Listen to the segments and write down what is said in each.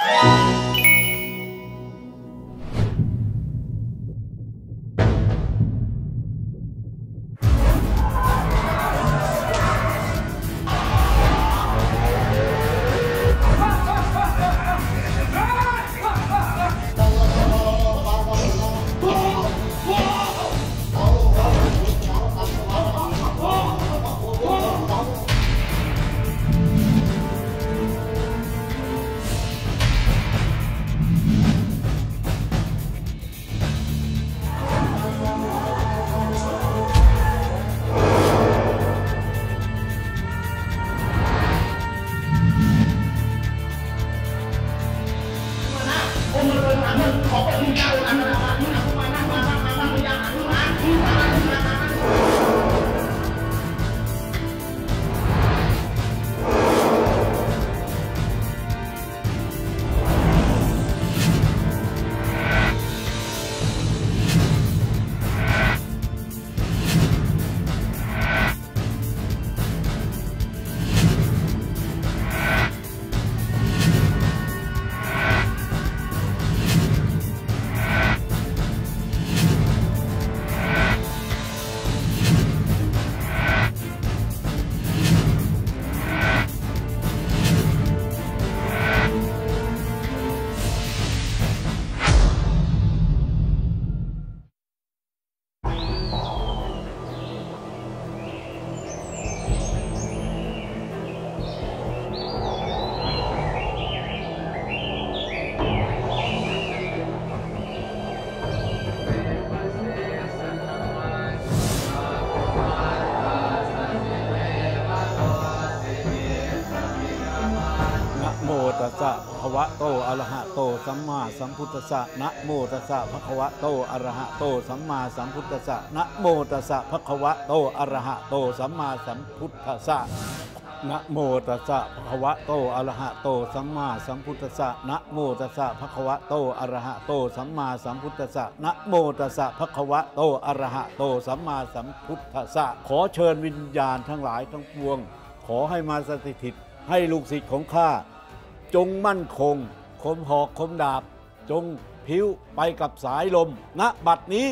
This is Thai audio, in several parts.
ตัสสะภะคะวะโตอะระหะโตสัมมาสัมพุทธัสสะนะโมตัสสะภะคะวะโตอะระหะโตสัมมาสัมพุทธัสสะนะโมตัสสะภะคะวะโตอะระหะโตสัมมาสัมพุทธัสสะนะโมตัสสะภะคะวะโตอะระหะโตสัมมาสัมพุทธัสสะนะโมตัสสะภะคะวะโตอะระหะโตสัมมาสัมพุทธัสสะนะโมตัสสะภะคะวะโตอะระหะโตสัมมาสัมพุทธัสสะขอเชิญวิญญาณทั้งหลายทั้งปวงขอให้มาสถิตให้ลูกศิษย์ของข้าจงมั่นคงคมหอกคมดาบจงพิ้วไปกับสายลมณบัดนี้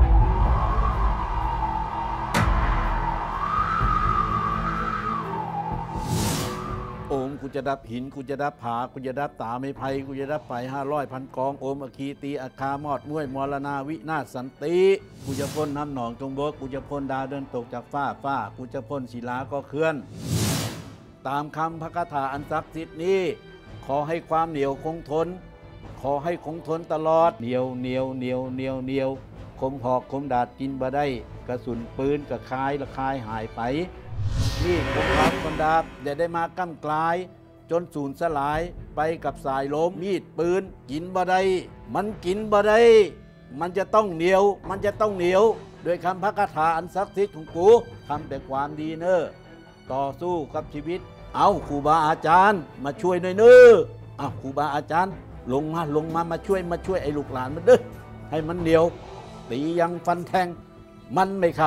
โอมกูจะดับหินกูจะดับผากูจะดับตาไม่ไพ่กูจะดับไป500,000 กองโอมอคีตีอาคามอดม้วยมรณาวินาศสันติกูจะพ่นน้ำหนองจงบกกูจะพ่นดาวเดินตกจากฟ้ากูจะพ่นศิลาก็เคลื่อนตามคำพระคาถาอันศักดิ์สิทธิ์นี้ขอให้ความเหนียวคงทนขอให้คงทนตลอดเหนียวคมหอกคมดาดกินบ่ได้กระสุนปืนกระคายระคายหายไปนี่คมหอกคมดาบอย่าได้มาก้ำกลายจนสูญสลายไปกับสายลมมีดปืนกินบ่ได้มันกินบ่ได้มันจะต้องเหนียวโดยคำพระคาถาอันศักดิ์สิทธิ์ของกูทำแต่ความดีเนอต่อสู้กับชีวิตเอาครูบาอาจารย์มาช่วยหน่อยเนอเอาครูบาอาจารย์ลงมามาช่วยไอ้ลูกหลานมันเด้อให้มันเหนียวตียังฟันแทงมันไม่เข้า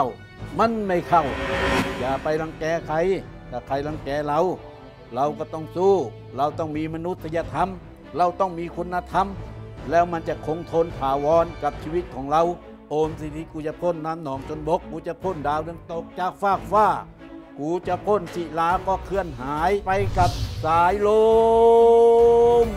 อย่าไปรังแกใครถ้าใครรังแกเราก็ต้องสู้เราต้องมีมนุษยธรรมเราต้องมีคุณธรรมแล้วมันจะคงทนถาวรกับชีวิตของเราโอมสิริกูจะพ่นน้ำหนองจนบกกูจะพ่นดาวเดือนตกจากฟ้ากูจะพ่นศิลาก็เคลื่อนหายไปกับสายลม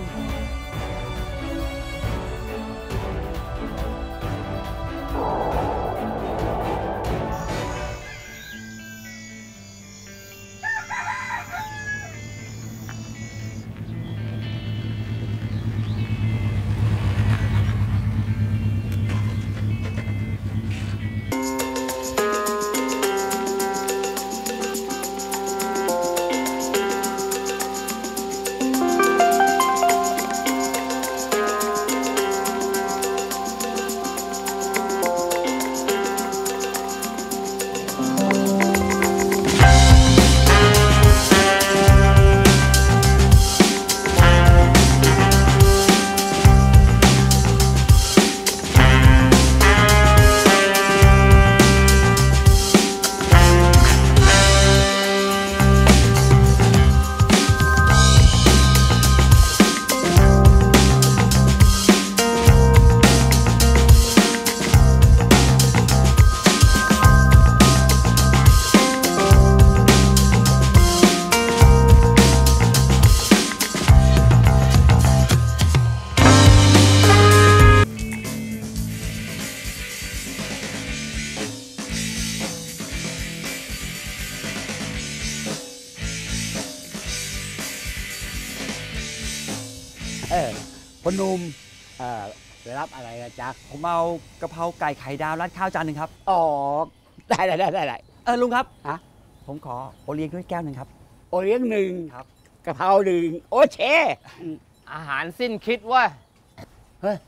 พนมไปรับอะไรนะจ๊ะผมเอากะเพราไก่ไข่ดาวราดข้าวจานหนึ่งครับอ๋อได้ลุงครับฮะผมขอโอเลี้ยงด้วยแก้วหนึ่งครับโอเลี้ยง1 ครับกะเพรา1โอเชอาหารสิ้นคิดว่าเฮ้ย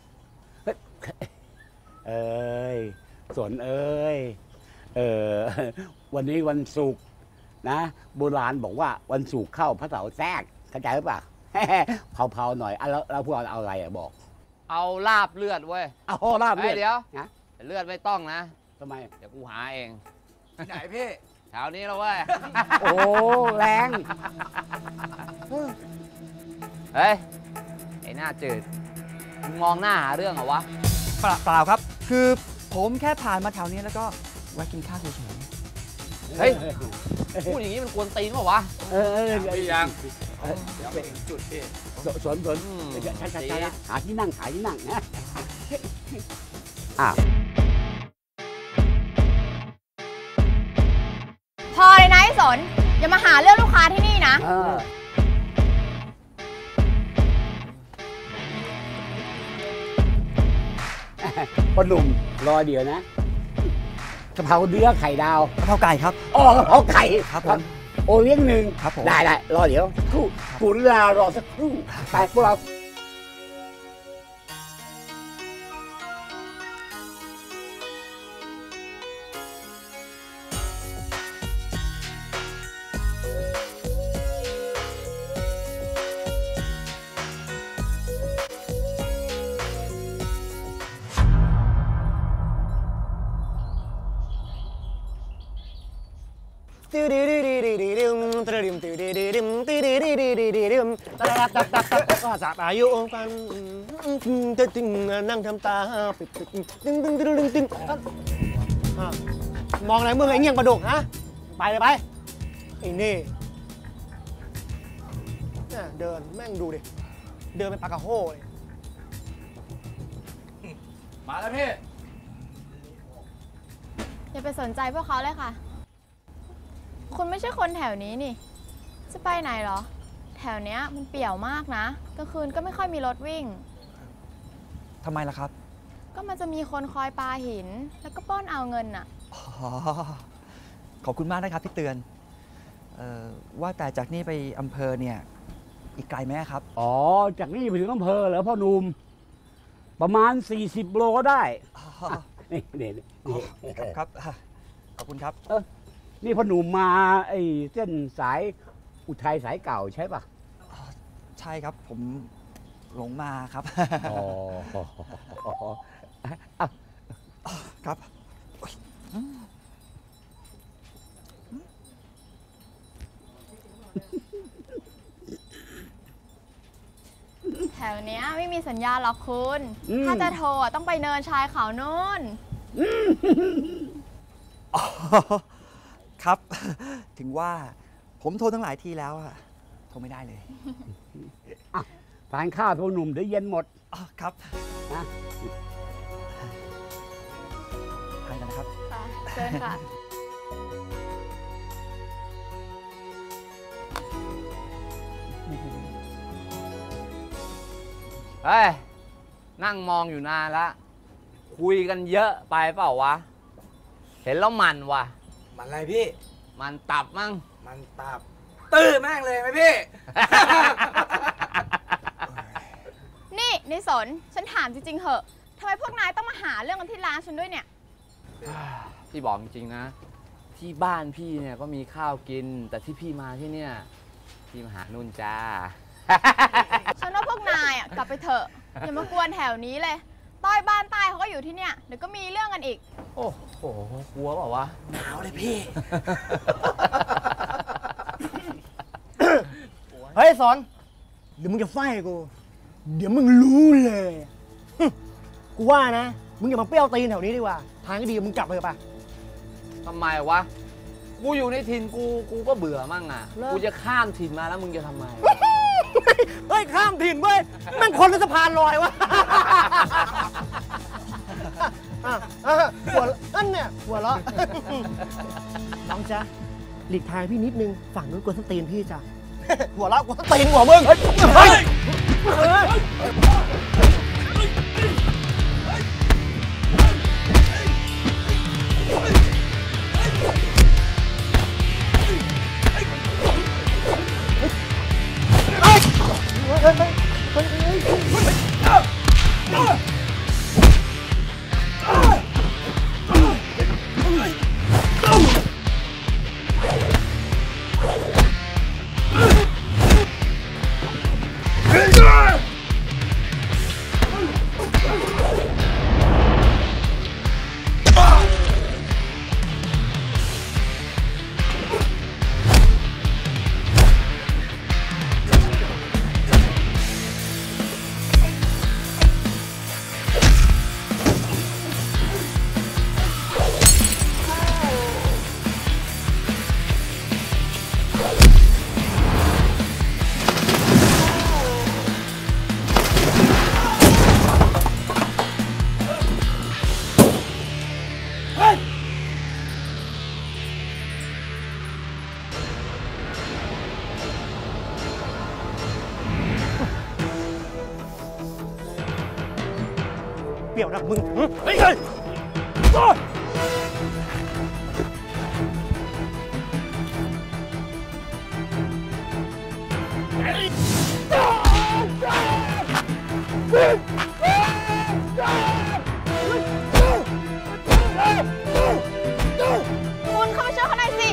สนวันนี้วันศุกร์นะโบราณบอกว่าวันศุกร์เข้าพระเสาร์แทรกเข้าใจหรือเปล่า เผาๆหน่อยแล้วพวกเราเอาอะไรบอกเอาลาบเลือดเว้ยเอาลาบเลือดเดี๋ยวนะเลือดไม่ต้องนะทำไมเดี๋ยวกูหาเองไหนพี่แถวนี้แล้วเว้ยโอ้แรงเฮ้ย ไอ้หน้าจืดมึงมองหน้าหาเรื่องเหรอวะเปล่าครับ คือผมแค่ผ่านมาแถวนี้แล้วก็แวะกินข้าวเฉยเฮ้ย พูดอย่างนี้มันกวนตีนเปล่าวะพี่ยังเดี๋ยวไปถึงจุดพี่สนช้าหาที่นั่งนะอ้าวพอเลยนะไอ้สน อย่ามาหาเรื่องลูกค้าที่นี่นะพ่อหนุ่มรอเดี๋ยวนะกะเพราเนื้อไข่ดาวกะเพราไก่ครับอ๋อกะเพราไข่ครับผมโอเลี้ยง1 ครับผมได้รอเดี๋ยวสักครู่กุลารอสักครู่ไปพวกเราก็สาบอายุกันตึงนั่งทำตาปิดตึงมองอะไรมึงไอ้เงี้ยงประดุกฮะไปเลยไปไอ้นี่เดินแม่งดูดิเดินเป็นปลากระโห้เลยมาแล้วพี่อย่าไปสนใจพวกเขาเลยค่ะ คุณไม่ใช่คนแถวนี้นี่ จะไปไหนเหรอ แถวเนี้ยมันเปี่ยวมากนะกลางคืนก็ไม่ค่อยมีรถวิ่งทำไมล่ะครับก็มันจะมีคนคอยปาหิน แล้วก็ป้อนเอาเงินน่ะอ๋อ ขอบคุณมากนะครับพี่เตือนว่าแต่จากนี่ไปอำเภอเนี่ย อีกไกลไหมครับอ๋อจากนี่ไปถึงอำเภอเหรอพ่อหนุ่มประมาณ40 โลได้ นี่ครับ ขอบคุณครับนี่พ่อหนุ่มมาไอ้เส้นสายอุทัยสายเก่าใช่ป่ะใช่ครับ ผมหลงมาครับอ๋อครับแถวเนี้ยไม่มีสัญญาณหรอกคุณ ถ้าจะโทรต้องไปเนินชายเขาโน้นครับ ถึงว่าผมโทรตั้งหลายทีแล้วอะโทรไม่ได้เลยทานข้าวพ่อหนุ่มเดี๋ยวเย็นหมดครับนะทานกันนะครับค่ะเชิญค่ะเฮ้ย นั่งมองอยู่นานละคุยกันเยอะไปเปล่าวะ เห็นแล้วมันวะมันอะไรพี่มันตับมั้งมันตับ ตื้อแม่งเลยไหมพี่นี่ในสน ฉันถามจริงๆเหอะทำไมพวกนายต้องมาหาเรื่องกันที่ร้านฉันด้วยเนี่ยพี่บอกจริงๆนะ ที่บ้านพี่เนี่ยก็มีข้าวกิน แต่ที่พี่มาที่เนี่ยพี่มาหานุ่นจ้าฉันว่าพวกนายอ่ะกลับไปเถอะอย่ามากวนแถวนี้เลย ต้อยบ้านใต้เขาก็อยู่ที่เนี่ยเดี๋ยวก็มีเรื่องกันอีกโอ้โหกลัวเปล่าวะหนาวเลยพี่เฮ้ยสอนเดี๋ยวมึงจะไฟกู เดี๋ยวมึงรู้เลยกูว่านะมึงอย่ามาเปรี้ยวตีนแถวนี้ดีกว่าทางก็ดีมึงกลับไปเถอะป่ะทำไมวะ กูอยู่ในถิ่นกูก็เบื่อมั่งอ่ะเลิกกูจะข้ามถิ่นมาแล้วมึงจะทำไมเฮ้ยข้ามถิ่นเว้ยแม่งคนหรือสะพานลอยวะ หัวอันเนี่ยหัวเราะ น้องจ๊ะหลีกทางพี่นิดนึงฝั่งนู้นกวนส้นตีนพี่จ้ะ หัวเราะกวนส้นตีนหัวมึงเฮ้ยรี้ยวนะมึงเฮ้ยคุณเข้ามาช่วยเขาหน่อยสิ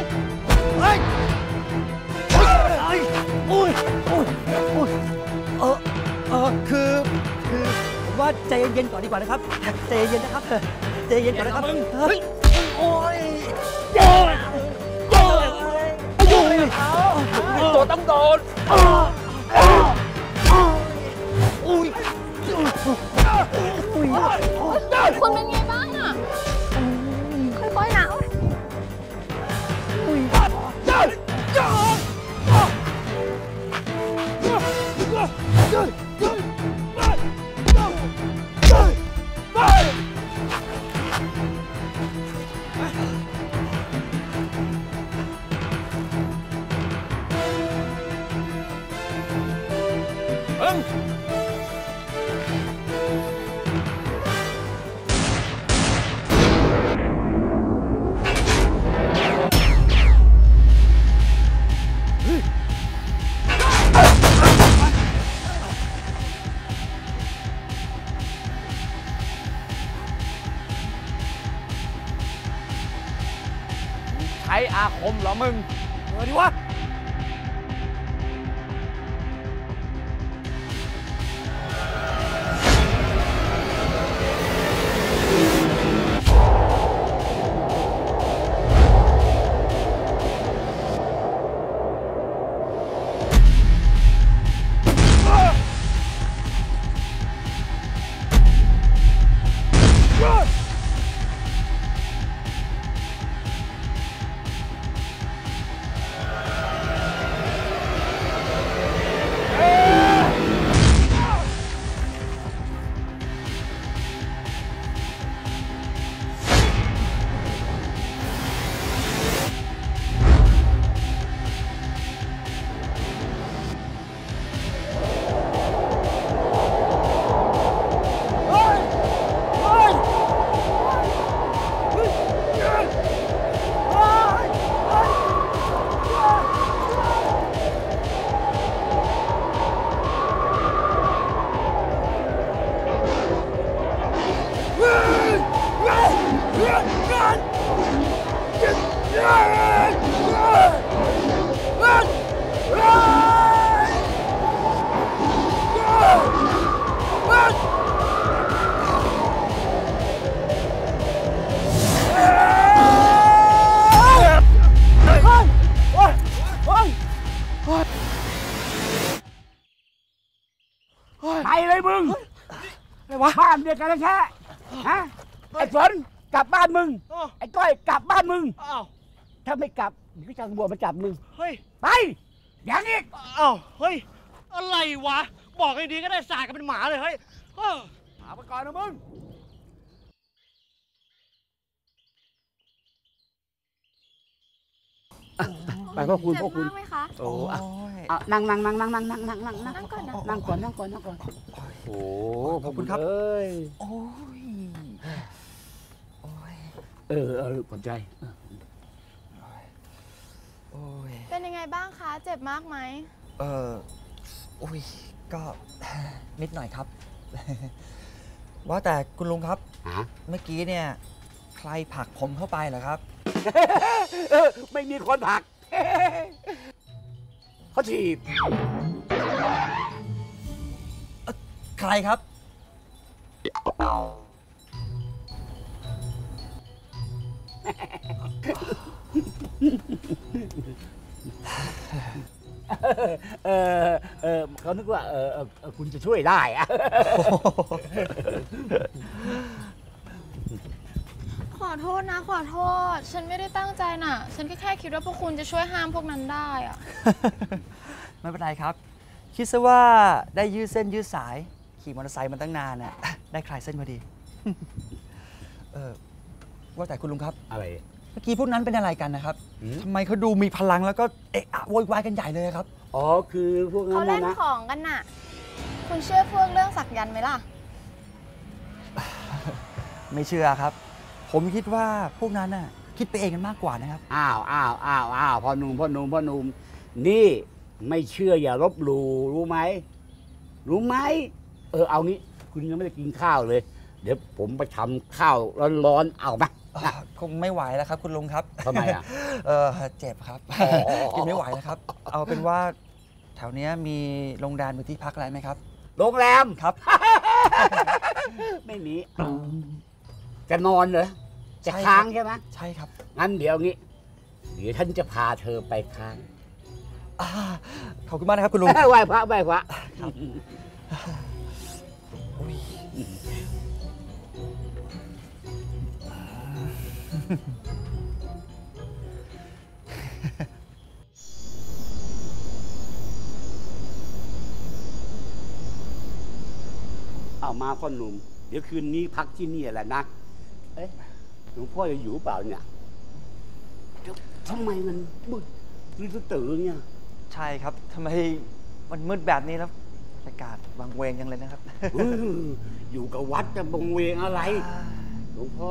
คือผมว่าใจเย็นๆก่อนดีกว่านะครับใจเย็นๆนะครับใจเย็นก่อนนะครับโอ้ยตัวต้องโดนคุณเป็นไงบ้างอะค่อยๆนะใช้อาคมเหรอมึงดิวะไปเลยมึงบ้านเดียวกันแล้วแค่ฮะไอ้ฝนกลับบ้านมึงไอ้ก้อยกลับบ้านมึงถ้าไม่กลับเดี๋ยวจะบัวมาจับมึงเฮ้ยไปอย่างนี้อ้าวเฮ้ยอะไรวะบอกให้ดีก็ได้สายกันเป็นหมาเลยเฮ้ยหาไปก่อนนะมึงไปพ่อคุณเจ็บพ่อคุณมากไหมคะโอ้นั่งก่อนนั่งก่อนนั่งก่อนนะโอ้ขอบคุณครับเอ้ยโอ้ยโอ้ยขอบใจโอ้ยเป็นยังไงบ้างคะ เจ็บมากไหมโอ้ยก็ นิดหน่อยครับ ว่าแต่คุณลุงครับ เมื่อกี้เนี่ยใครผลักผมเข้าไปเหรอครับไม่มีคนผลัก เขาถีบใครครับเขานึกว่าคุณจะช่วยได้อะขอโทษนะ ขอโทษ ฉันไม่ได้ตั้งใจน่ะ ฉันแค่คิดว่าพวกคุณจะช่วยห้ามพวกนั้นได้อะไม่เป็นไรครับ คิดซะว่าได้ยืดเส้นยืดสาย ขี่มอเตอร์ไซค์มาตั้งนานน่ะ ได้คลายเส้นพอดี ว่าแต่คุณลุงครับอะไรเมื่อกี้พวกนั้นเป็นอะไรกันนะครับทำไมเขาดูมีพลังแล้วก็เอะอะโวยวายกันใหญ่เลยครับอ๋อคือพวกนั้เขานเล่นนะของกันน่ะ คุณเชื่อพวกเรื่องสักยันต์ไหมล่ะไม่เชื่อครับ ผมคิดว่าพวกนั้นน่ะคิดไปเองกันมากกว่านะครับอ้าวพ่อหนุ่มนี่ไม่เชื่ออย่าลบหลู่รู้ไหมเอางี้คุณยังไม่ได้กินข้าวเลย เดี๋ยวผมไปทำข้าวร้อนๆเอาไหมคงไม่ไหวแล้วครับคุณลุงครับทำไมอ่ะเจ็บครับ กินไม่ไหวแล้วครับ เอาเป็นว่าแถวเนี้ยมีโรงแรมหรือที่พักอะไรไหมครับโรงแรมครับไม่มีจะนอนเหรอจะค้างใช่ไหมใช่ครับงั้นเดี๋ยวงี้เดี๋ยวท่านจะพาเธอไปค้างขอบคุณมากนะครับคุณลุงไหว้พระเอามาพ่อหนุ่มเดี๋ยวคืนนี้พักที่นี่แหละนะเอ๊ะหลวงพ่อจะอยู่เปล่าเนี่ยทำไมมันมืดหรือตื่นเนี่ยใช่ครับทำไมมันมืดแบบนี้แล้วบรรยากาศวังเวงยังเลยนะครับอยู่กับวัดจะบงเวงอะไร หลวงพ่อ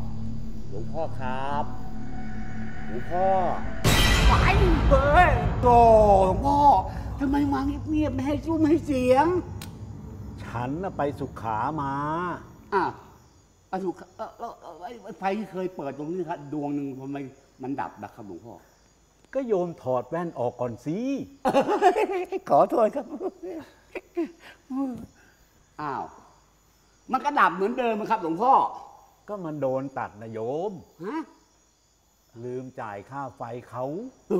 ครับหลวงพ่อไปเฮ้ยโตหลวงพ่อทำไมมาเงียบๆไม่ให้ซุ้มให้เสียงฉันน่ะไปสุขามาถูกแล้วไฟที่เคยเปิดตรงนี้ครับดวงหนึ่งทำไมมันดับนะครับหลวงพ่อก็โยมถอดแว่นออกก่อนสิขอโทษครับ มันก็ดับเหมือนเดิมครับหลวงพ่อก็มันโดนตัดนะโยมฮะลืมจ่ายค่าไฟเขาโอ้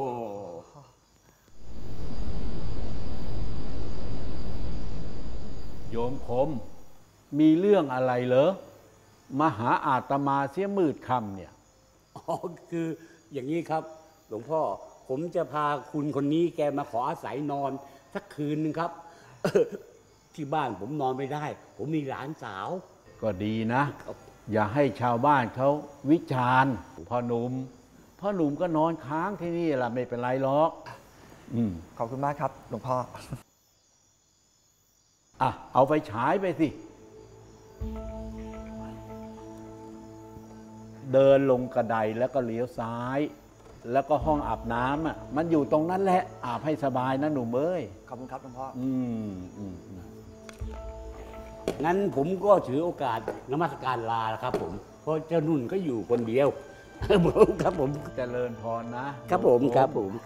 โยมคม มีเรื่องอะไรเหรอมาหาอาตมาเสียมืดค่ำเนี่ยคืออย่างนี้ครับ หลวงพ่อผมจะพาคุณคนนี้แกมาขออาศัยนอนสักคืนหนึ่งครับ ที่บ้านผมนอนไม่ได้ ผมมีหลานสาวก็ดีนะ อย่าให้ชาวบ้านเขาวิจารณ์พ่อหนุ่มก็นอนค้างที่นี่แหละไม่เป็นไรหรอกขอบคุณมากครับหลวงพ่อเอาไฟฉายไปสิ เดินลงกระไดแล้วก็เลี้ยวซ้าย แล้วก็ห้องอาบน้ำมันอยู่ตรงนั้นแหละอาบให้สบายนะหนุ่มเอ้ยขอบคุณครับหลวงพ่องั้นผมก็ถือโอกาสนมัสการลาแล้วครับผมเพราะเจ้านุ่นก็อยู่คนเดียว ครับผมเจริญพรนะครับผมครับ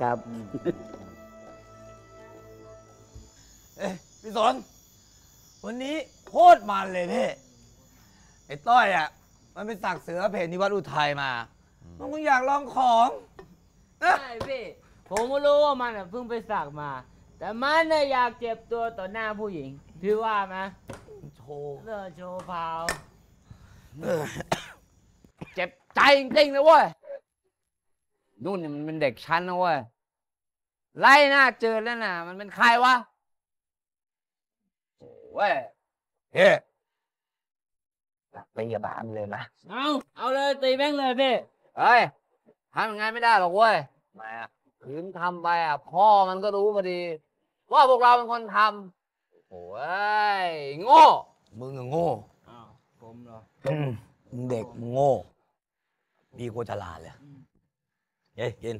พี่สนวันนี้โคตรมันเลยพี่ไอ้ต้อยอ่ะมันไปสักเสือเพจที่วัดอุทัยมามันคงอยากลองของนะใช่พี่ ผมก็รู้ว่ามันเพิ่งไปสักมา แต่มันน่ะอยากเจ็บตัวต่อหน้าผู้หญิง พี่ว่าไหมโชว์โชว์พาว เจ็บใจจริงๆนะเว้ย นู่นนี่มันเป็นเด็กชั้นนะเว้ย ไล่หน้าเจอแล้วน่ะ มันเป็นใครวะเว้ยเฮ้ตีกับบ้านเลยนะเอาเลยตีแม่งเลยพี่ เฮ้ยทำยังไงไม่ได้หรอกเว้ยมาคืนทำไปพ่อมันก็รู้พอดี ว่าพวกเราเป็นคนทำโอ้ยโง่มึงอะโง่ผมเหรอมึงเด็กมึงโง่ดีกว่าฉลาดเลยเฮ้ยกิน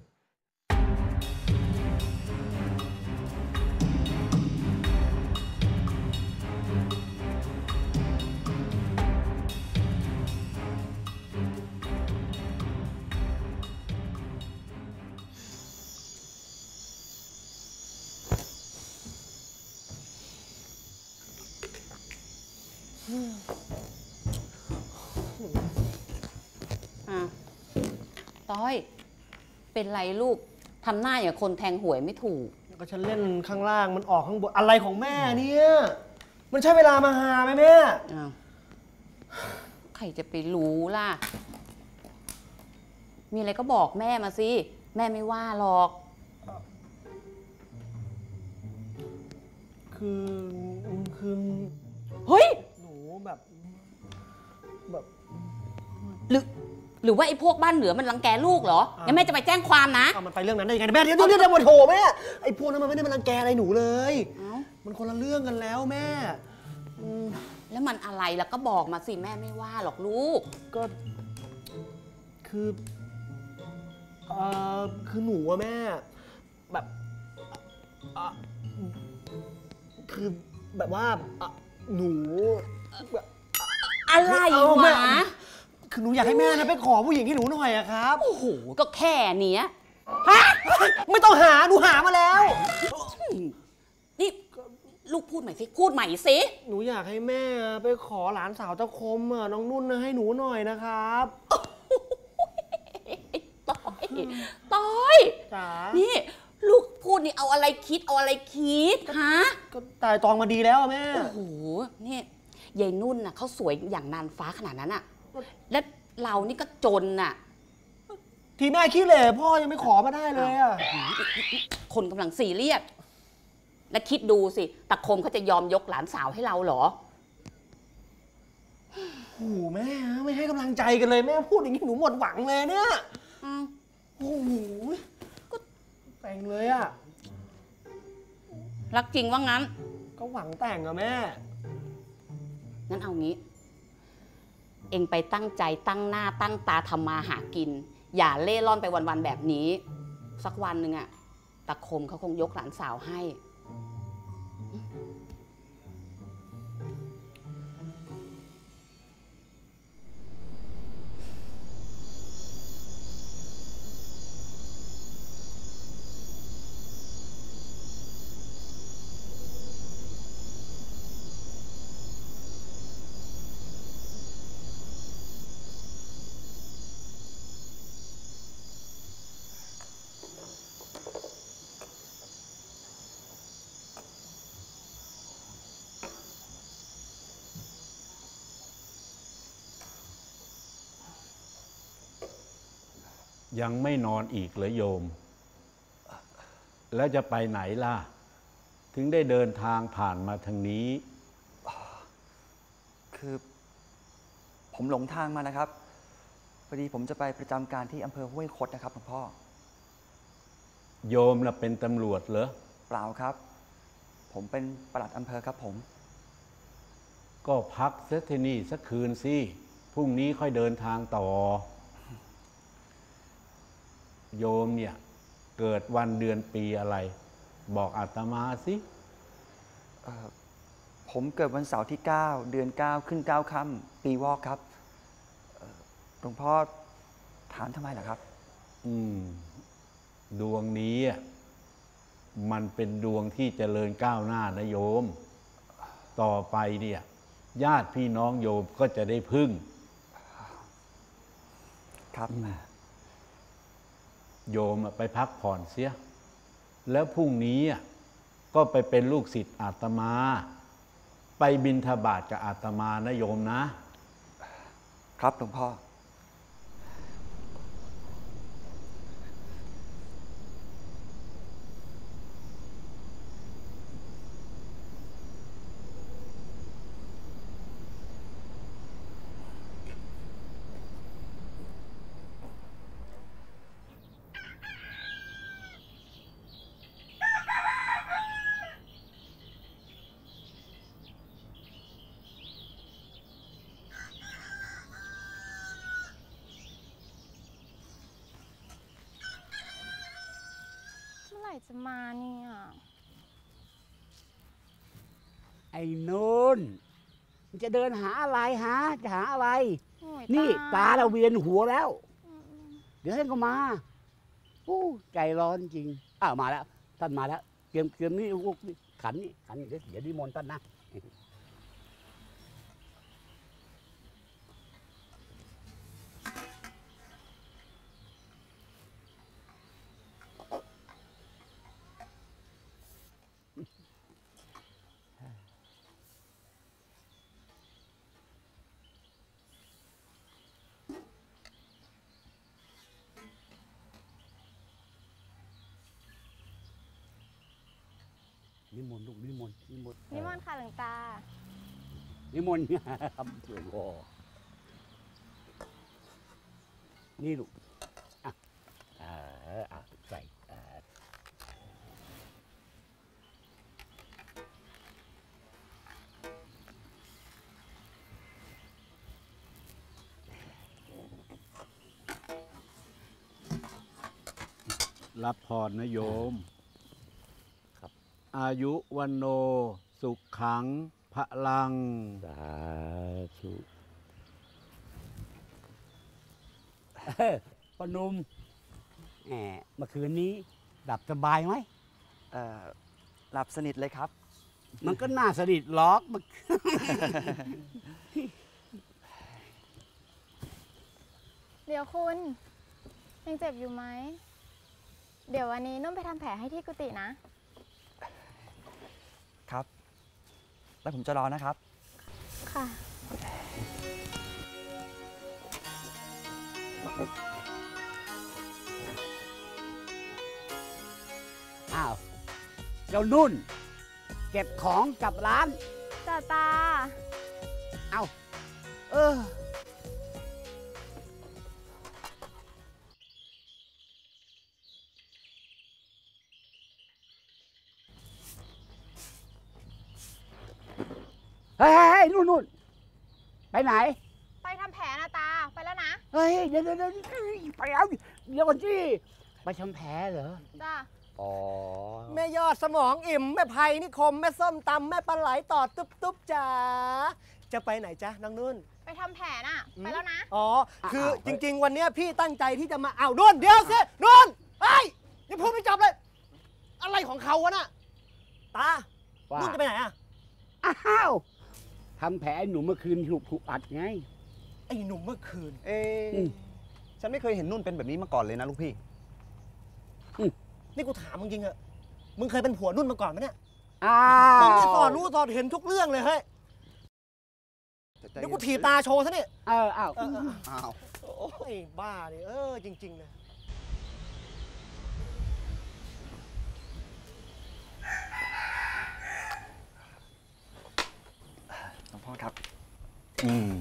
ต้อย เป็นไรลูก ทำหน้าอย่างคนแทงหวยไม่ถูกก็ฉันเล่นข้างล่างมันออกข้างบนอะไรของแม่เนี่ย มันใช้เวลามาหาไหมแม่อ้าว ใครจะไปรู้ล่ะ มีอะไรก็บอกแม่มาสิ แม่ไม่ว่าหรอกคือเฮ้ยหนูแบบหรือว่าไอ้พวกบ้านเหนือมันรังแกลูกเหรอ งั้นแม่จะไปแจ้งความนะเอามันไปเรื่องนั้นได้ยังไงแม่เดี๋ยวโถแม่ไอ้พวกนั้นมันไม่ได้มารังแกอะไรหนูเลยเอ้ามันคนละเรื่องกันแล้วแม่แล้วมันอะไรอะไรแล้วก็บอกมาสิแม่ไม่ว่าหรอกลูกก็คือคือหนูอะแม่แบบคือแบบว่าหนูแบบอะไรแม่วะคือหนูอยากให้แม่นะไปขอผู้หญิงให้หนูหน่อยอะครับโอ้โหก็แค่เนี้ยไม่ต้องหาหนูหามาแล้วนี่ลูกพูดใหม่สิพูดใหม่สิหนูอยากให้แม่ไปขอหลานสาวเจ้าคมอะน้องนุ่นนะให้หนูหน่อยนะครับต้อยจ๋านี่ลูกพูดนี่เอาอะไรคิดเอาอะไรคิดฮะก็ตายตองมาดีแล้วอะแม่โอ้โหนี่ยายนุ่นน่ะเขาสวยอย่างนางฟ้าขนาดนั้นอะและเรานี่ก็จนน่ะทีแม่คิดเลยพ่อยังไม่ขอมาได้เลยอะคนกำลังซีเรียสและคิดดูสิตะคมเขาจะยอมยกหลานสาวให้เราเหรอโอ้โหแม่ไม่ให้กำลังใจกันเลยแม่พูดอย่างนี้หนูหมดหวังเลยเนี่ยอ้าวโอ้โหก็แต่งเลยอะรักจริงว่างั้นก็หวังแต่งอะแม่งั้นเอางี้ เองไปตั้งใจตั้งหน้าตั้งตาทำมาหากิน อย่าเล่ร่อนไปวันๆแบบนี้ สักวันหนึ่งอะตะคมเขาคงยกหลานสาวให้ยังไม่นอนอีกเหรอโยม แล้วจะไปไหนล่ะ ถึงได้เดินทางผ่านมาทางนี้คือผมหลงทางมานะครับพอดีผมจะไปประจำการที่อำเภอห้วยคดนะครับหลวงพ่อโยมน่ะเป็นตำรวจเหรอเปล่าครับ ผมเป็นปลัดอำเภอครับผมก็พักเสียที่นี่สักคืนสิพรุ่งนี้ค่อยเดินทางต่อ โยมเนี่ยเกิดวันเดือนปีอะไร บอกอาตมาสิผมเกิดวันเสาร์ที่ 9 เดือน 9 ขึ้น 9 ค่ำปีวอกครับหลวงพ่อถามทำไมล่ะครับดวงนี้มันเป็นดวงที่เจริญก้าวหน้านะโยม ต่อไปเนี่ยญาติพี่น้องโยมก็จะได้พึ่งครับโยมไปพักผ่อนเสีย แล้วพรุ่งนี้ก็ไปเป็นลูกศิษย์อาตมา ไปบิณฑบาตกับอาตมานะโยมนะครับหลวงพ่อเมื่อไหร่จะมาเนี่ยไอ้นุ่นมันจะเดินหาอะไรฮะจะหาอะไรโอ้ยนี่ตาเราเวียนหัวแล้วอืมเดี๋ยวท่านก็มาใจร้อนจริงอ้าวมาแล้วท่านมาแล้วเตรียมนี่ลูกนี่ขันเดี๋ยวนิมนต์ท่านนะนิมนต์ลูกนิมนต์นิมนต์ค่ะหลวงตานิมนต์ครับหลวงพ่อนี่ลูกใส่รับพรนะโยมครับอายุวันโน สุขขังพลังสาธุปนุมแหมเมื่อคืนนี้หลับสบายไหมหลับสนิทเลยครับมันก็น่าสนิทล็อกมันเดี๋ยวคุณยังเจ็บอยู่ไหม เดี๋ยววันนี้นุ่มไปทำแผลให้ที่กุฏินะครับ แล้วผมจะรอนะครับค่ะอ้าวเจ้านุ่น เก็บของกลับร้านจ่าตาเอาเออ เฮ้ยนู่นไปไหนไปทำแผลนะตา ไปแล้วนะเฮ้ย เดี๋ยวไปเอาเดี๋ยวก่อนสิไปทำแผลเหรอจ้าอ๋อแม่ยอดสมองอิ่ม แม่ไพนิคม แม่ส้มตำแม่ปลาไหลต่อตุ๊บจ๋าจะไปไหนจ๊ะน้องนุ่นไปทำแผลน่ะ ไปแล้วนะอ๋อ คืออ้าวจริง ๆ วันเนี้ยพี่ตั้งใจที่จะมาเอานุ่นเดี๋ยวสินุ่นไอ้ยยังพูดไม่จบเลย อะไรของเขาวะน่ะ ตาว่านุ่นจะไปไหนอ่ะอ้าวทำแผลให้หนูเมื่อคืนถูกอัดไงไอ้หนุ่มเมื่อคืนอืมฉันไม่เคยเห็นนุ่นเป็นแบบนี้มาก่อนเลยนะลูกพี่นี่กูถามมึงจริงเหอะมึงเคยเป็นผัวนุ่นมาก่อนไหมเนี่ยอ้ามึงวนี่สอนรู้สอนเห็นทุกเรื่องเลยเฮ้ยเดี๋ยวกูถีบตาโชว์ซะเนี่ยอ้าวอ้าวโอ้ยบ้าเนี่ยจริงๆเลยหลวงพ่อครับอืม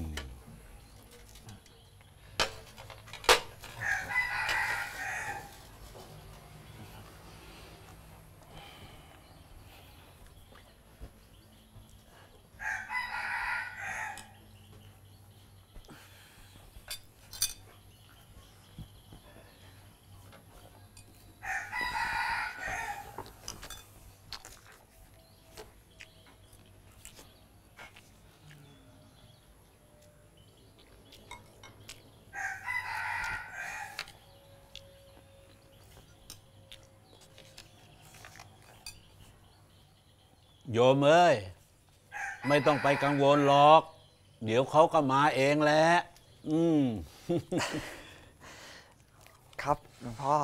โยมเอ้ย ไม่ต้องไปกังวลหรอก เดี๋ยวเขาก็มาเองแหละครับหลวงพ่อ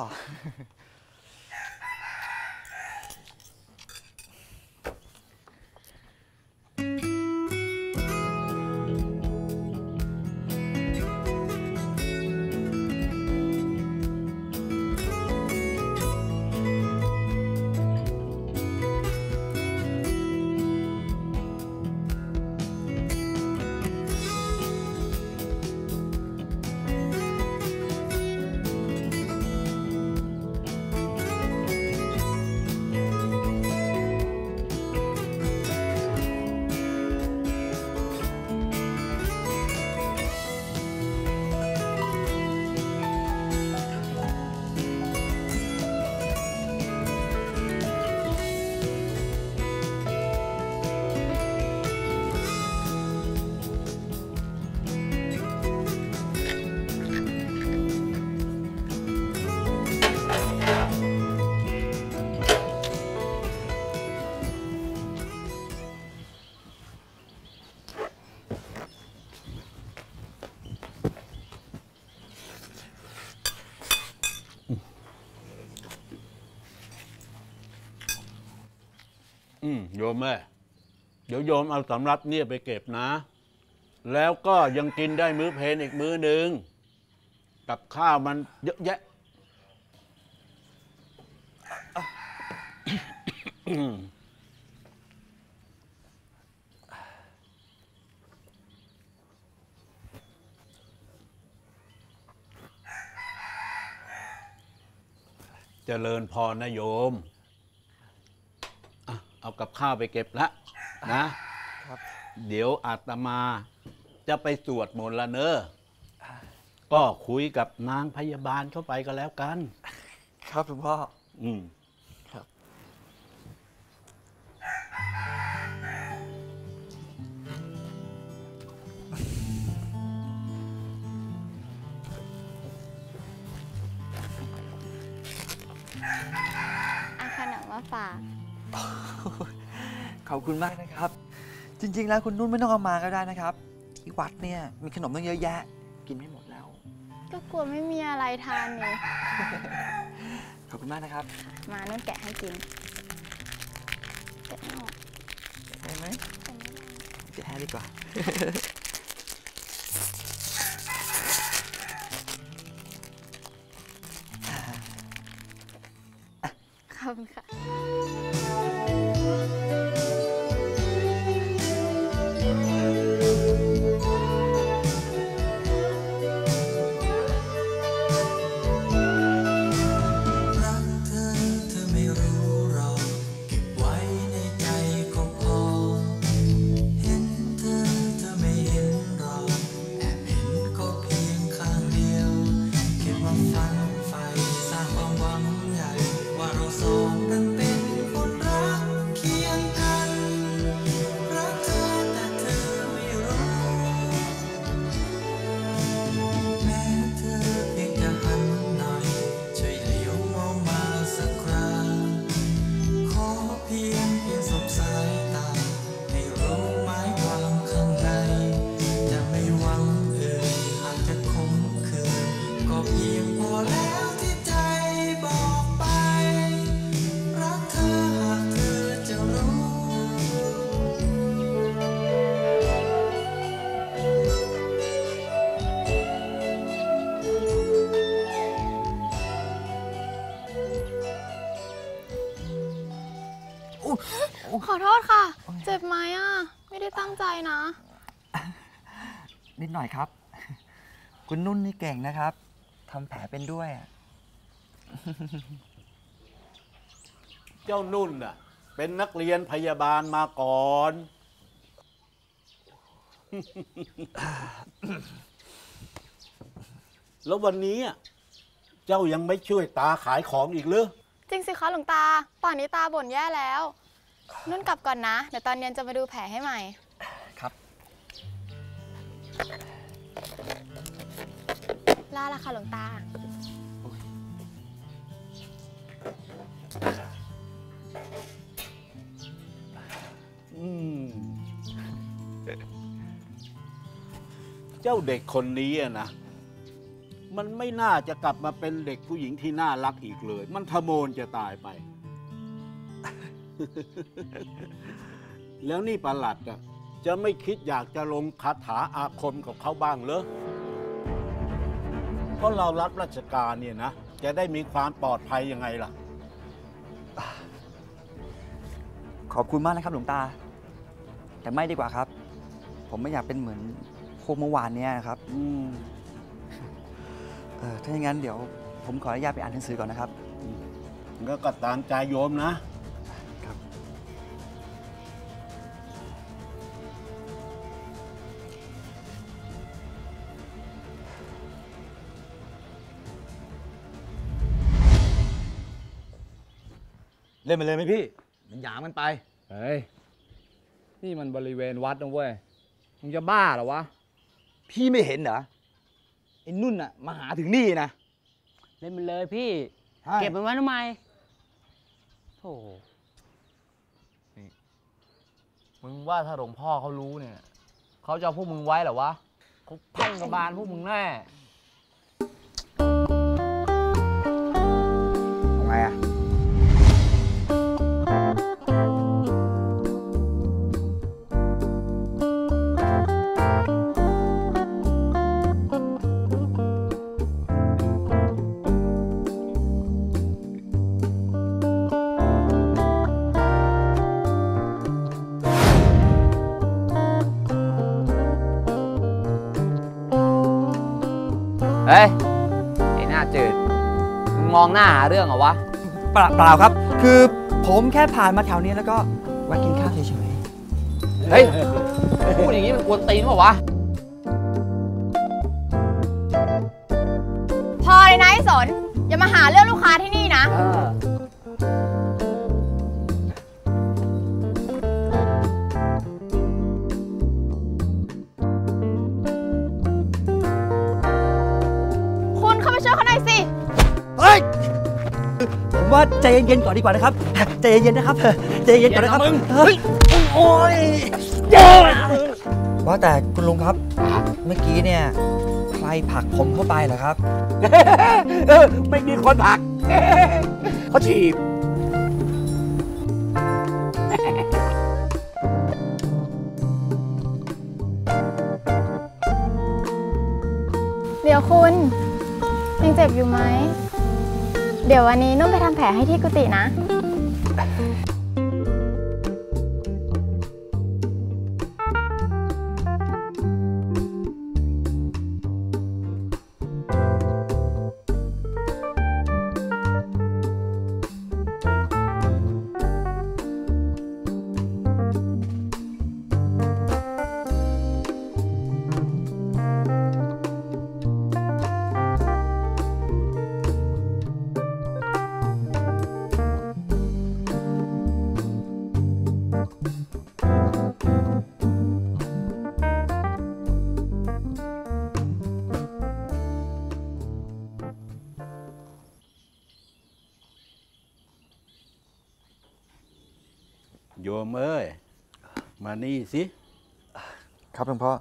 โยมแม่เดี๋ยวโยมเอาสำรับเนี่ยไปเก็บนะ แล้วก็ยังกินได้มื้อเพลนอีกมื้อหนึ่งกับข้าวมันเยอะแยะ เจริญพรนะโยม เอากับข้าวไปเก็บละนะครับ เดี๋ยวอาตมาจะไปสวดมนต์ละเนอะก็คุยกับนางพยาบาลเข้าไปก็แล้วกันครับหลวงพ่อ ครับเอาขนมมาฝากขอบคุณมากนะครับ จริง ๆ แล้วคุณนุ่นไม่ต้องเอามาก็ได้นะครับ ที่วัดเนี่ยมีขนมตั้งเยอะแยะ กินไม่หมดแล้วก็กลัวไม่มีอะไรทานนี่ขอบคุณมากนะครับมานุ่นแกะให้กินแกะไม่ออกได้ไหมจะแฮดีกว่าขอบคุณค่ะรักเธอเธอไม่รู้หรอกเก็บไว้ในใจก็พอ เห็นเธอเธอไม่เห็นหรอกแอบเห็นก็เพียงข้างเดียวคิดว่าฝันใฝ่สร้างความหวังใหญ่ว่าเราสองนั้นเป็นคนรักเคียงกันรักเธอแต่เธอไม่รู้แม้เธอเพียงจะหันหน่อยช่วยเหลียวมองมาสักคราขอเพียงสบสายตาให้รู้หมายความข้างในจะไม่หวังอื่นหากจะคงคืนก็เพียงพอแล้วที่ใจบอกไปรักเธอหากเธอจะรู้ขอโทษค่ะ เจ็บไหมอ่ะ ไม่ได้ตั้งใจนะนิดหน่อยครับ คุณนุ่นนี่เก่งนะครับทำแผลเป็นด้วยเจ้านุ่นน่ะเป็นนักเรียนพยาบาลมาก่อน แล้ววันนี้เจ้ายังไม่ช่วยตาขายของอีกหรือจริงสิคะหลวงตา ป่านนี้ตาบ่นแย่แล้ว นุ่นกลับก่อนนะ เดี๋ยวตอนเย็นจะมาดูแผลให้ใหม่ครับลาละค่ะหลวงตาเจ้าเด็กคนนี้นะ มันไม่น่าจะกลับมาเป็นเด็กผู้หญิงที่น่ารักอีกเลย มันทะโมนจะตายไป แล้วนี่ประหลัดจะไม่คิดอยากจะลงคาถาอาคมกับเขาบ้างเหรอเพราะเรารับราชการเนี่ยนะ จะได้มีความปลอดภัยยังไงล่ะขอบคุณมากนะครับหลวงตา แต่ไม่ดีกว่าครับ ผมไม่อยากเป็นเหมือนพวกเมื่อวานเนี้ยครับถ้าอย่างนั้นเดี๋ยวผมขออนุญาตไปอ่านหนังสือก่อนนะครับก็ตามใจโยมนะครับเล่นไปเลยไหมพี่มันหยามมันไปเฮ้ย นี่มันบริเวณวัดนะเว้ย มึงจะบ้าเหรอวะพี่ไม่เห็นเหรอไอ้นุ่นน่ะมาหาถึงนี่นะเล่นมันเลยพี่ใช่เก็บมันไว้ทำไมโธ่มึงว่าถ้าหลวงพ่อเขารู้เนี่ย เขาจะเอาพวกมึงไว้เหรอวะเขาพังกระบาลพวกมึงแน่ทำไงอ่ะเฮ้ย ไอ้หน้าจืด มึงมองหน้าหาเรื่องเหรอวะเปล่าครับ คือผมแค่ผ่านมาแถวนี้แล้วก็แวะกินข้าวเฉยเฮ้ย พูดอย่างนี้มันกวนตีนเปล่าวะพอเลยนะไอ้สนอย่ามาหาเรื่องลูกค้าที่นี่นะ คุณเข้าไปช่วยเขาหน่อยสิเฮ้ย ผมว่าใจเย็นๆก่อนดีกว่านะครับ ใจเย็นๆนะครับ ใจเย็นๆก่อนนะครับเฮ้ยโอ้ยว่าแต่คุณลุงครับ เมื่อกี้เนี่ยใครผลักผมเข้าไปเหรอครับไม่มีคนผลัก เขาถีบเดี๋ยวคุณยังเจ็บอยู่ไหม เดี๋ยววันนี้นุ่มไปทำแผลให้ที่กุฏินะโยมเอ้ย มานี่สิครับหลวงพ่อ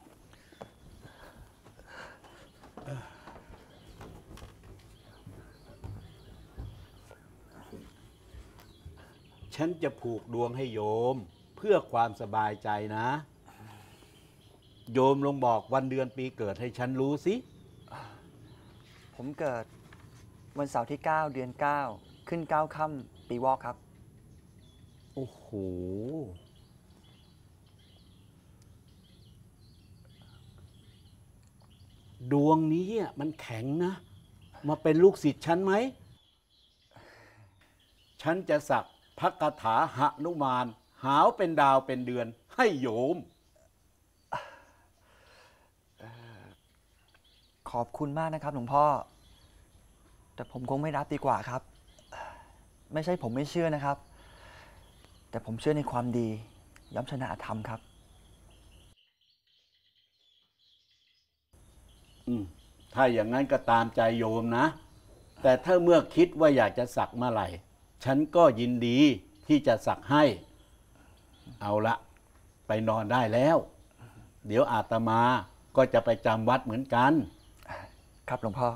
ฉันจะผูกดวงให้โยมเพื่อความสบายใจนะ โยมลงบอกวันเดือนปีเกิดให้ฉันรู้สิผมเกิดวันเสาร์ที่ 9 เดือน 9 ขึ้น 9 ค่ำปีวอกครับโอ้โห ดวงนี้มันแข็งนะ มาเป็นลูกศิษย์ฉันไหม ฉันจะสักพระคาถาหนุมาน หาวเป็นดาวเป็นเดือนให้โยมขอบคุณมากนะครับหลวงพ่อ แต่ผมคงไม่รับดีกว่าครับ ไม่ใช่ผมไม่เชื่อนะครับ แต่ผมเชื่อในความดีย่อมชนะอธรรมครับถ้าอย่างนั้นก็ตามใจโยมนะ แต่ถ้าเมื่อคิดว่าอยากจะสักเมื่อไหร่ ฉันก็ยินดีที่จะสักให้ เอาละไปนอนได้แล้ว เดี๋ยวอาตมาก็จะไปจำวัดเหมือนกันครับหลวงพ่อ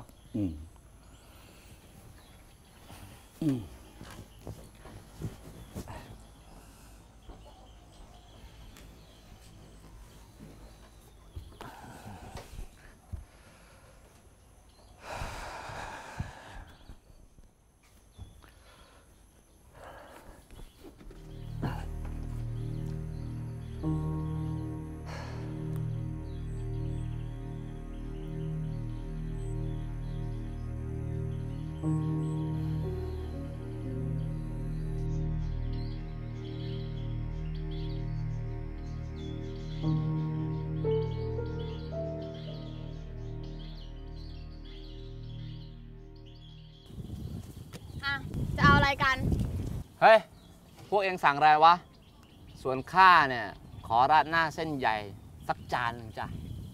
จะเอาอะไรกันเฮ้ย พวกเองสั่งอะไรวะ ส่วนข้าเนี่ย ขอราดหน้าเส้นใหญ่สักจานหนึ่งจ้ะ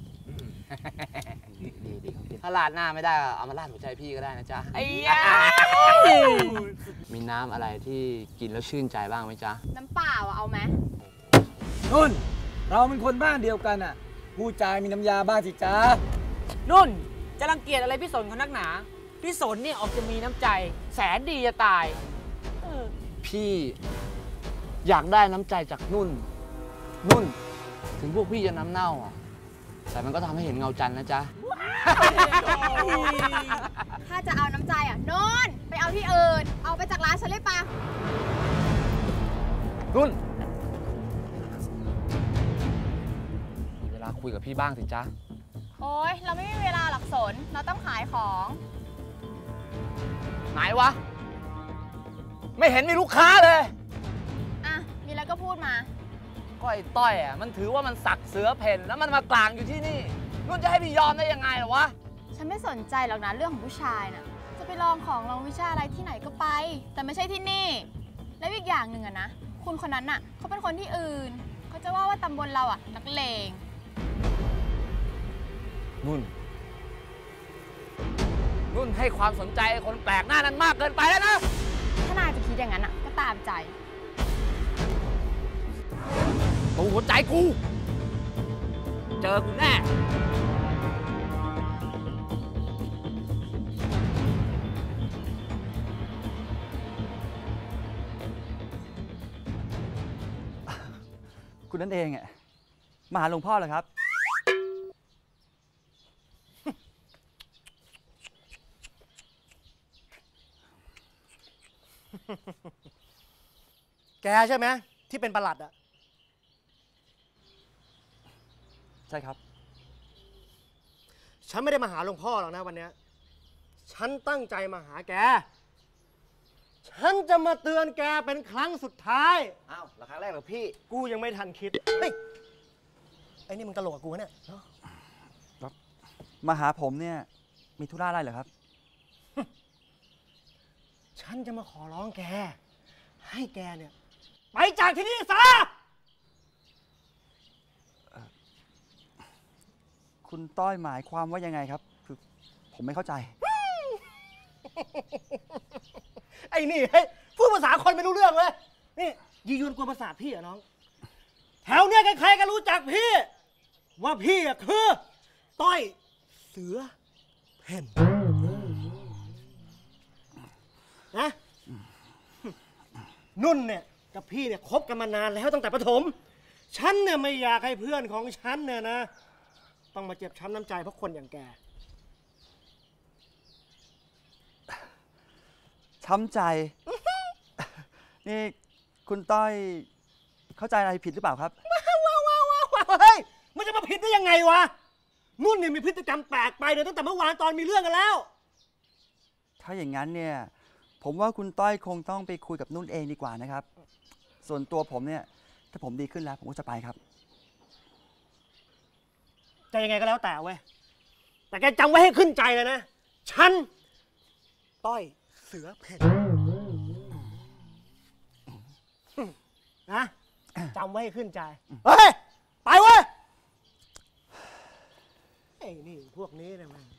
ดีถ้าราดหน้าไม่ได้เอามาราดหัวใจพี่ก็ได้นะจ๊ะไอ้ยามีน้ำอะไรที่กินแล้วชื่นใจบ้างไหมจ๊ะน้ำเปล่าเอาไหมนุ่น เราเป็นคนบ้านเดียวกันอ่ะพูดจามีน้ำยาบ้างสิจ้านุ่นจะรังเกียจอะไรพี่สนเขานักหนา พี่สนเนี่ยออกจะมีน้ำใจ แสนดีจะตายพี่อยากได้น้ำใจจากนุ่น นุ่น ถึงพวกพี่จะน้ำเน่าอ่ะแต่มันก็ทำให้เห็นเงาจันทร์นะจ๊ะถ้าจะเอาน้ำใจนนไปเอาที่อื่น เอาไปจากร้านฉันเลยปะนุ่นมีเวลาคุยกับพี่บ้างสิจ๊ะโอ๊ย เราไม่มีเวลาหลักสน เราต้องขายของไหนวะ ไม่เห็นมีลูกค้าเลยอ่ะ มีอะไรก็พูดมาก็ไอ้ต้อยมันถือว่ามันสักเสือเพ่นแล้วมันมากลางอยู่ที่นี่นุ่นจะให้พี่ยอมได้ยังไงหรอวะฉันไม่สนใจหรอกนะเรื่องของผู้ชายน่ะ จะไปไปลองของลองวิชาอะไรที่ไหนก็ไป แต่ไม่ใช่ที่นี่ แล้วอีกอย่างหนึ่งอะนะคุณคนนั้นอะเขาเป็นคนที่อื่นเขาจะว่าตำบลเราอะนักเลงนุ่นให้ความสนใจคนแปลกหน้านั้นมากเกินไปแล้วนะถ้านายจะคิดอย่างนั้นอะก็ตามใจตูหัวใจกู เจอกูแน่คุณนั่นเองอ่ะมาหาหลวงพ่อเหรอครับแกใช่ไหมที่เป็นประหลัดอะใช่ครับฉันไม่ได้มาหาหลวงพ่อหรอกนะวันเนี้ยฉันตั้งใจมาหาแก ฉันจะมาเตือนแกเป็นครั้งสุดท้ายอ้าวแล้วครั้งแรกเหรอพี่กูยังไม่ทันคิด เฮ้ย ไอ้นี่มึงตลกกับกูเนี่ยมาหาผมเนี่ยมีธุระอะไรเหรอครับฉันจะมาขอร้องแก ให้แกเนี่ย ไปจากที่นี่ซะคุณต้อยหมายความว่ายังไงครับ คือผมไม่เข้าใจไอ้นี่เฮ้ยพูดภาษาคนไม่รู้เรื่องเลยนี่ยียวนกวนภาษาพี่อะน้อง แถวเนี้ยใครๆก็รู้จักพี่ ว่าพี่อะคือต้อยเสือเพ่นนะนุ่นเนี่ยกับพี่เนี่ยคบกันมานานแล้วตั้งแต่ประถม ฉันเนี่ยไม่อยากให้เพื่อนของฉันเนี่ยนะ ต้องมาเจ็บช้ำน้ำใจเพราะคนอย่างแกช้ำใจ นี่คุณต้อยเข้าใจอะไรผิดหรือเปล่าครับเฮ้ยมันจะมาผิดได้ยังไงวะ นุ่นเนี่ยมีพฤติกรรมแปลกไปเนี่ยตั้งแต่เมื่อวานตอนมีเรื่องกันแล้วถ้าอย่างนั้นเนี่ยผมว่าคุณต้อยคงต้องไปคุยกับนุ่นเองดีกว่านะครับ ส่วนตัวผมเนี่ยถ้าผมดีขึ้นแล้วผมก็จะไปครับจะยังไงก็แล้วแต่เว้ย แต่แกจำไว้ให้ขึ้นใจเลยนะ ฉัน ต้อยเสือเพ่นนะจำไว้ให้ขึ้นใจ เฮ้ย ไปเว้ย ไอ้นี่พวกนี้นะมัน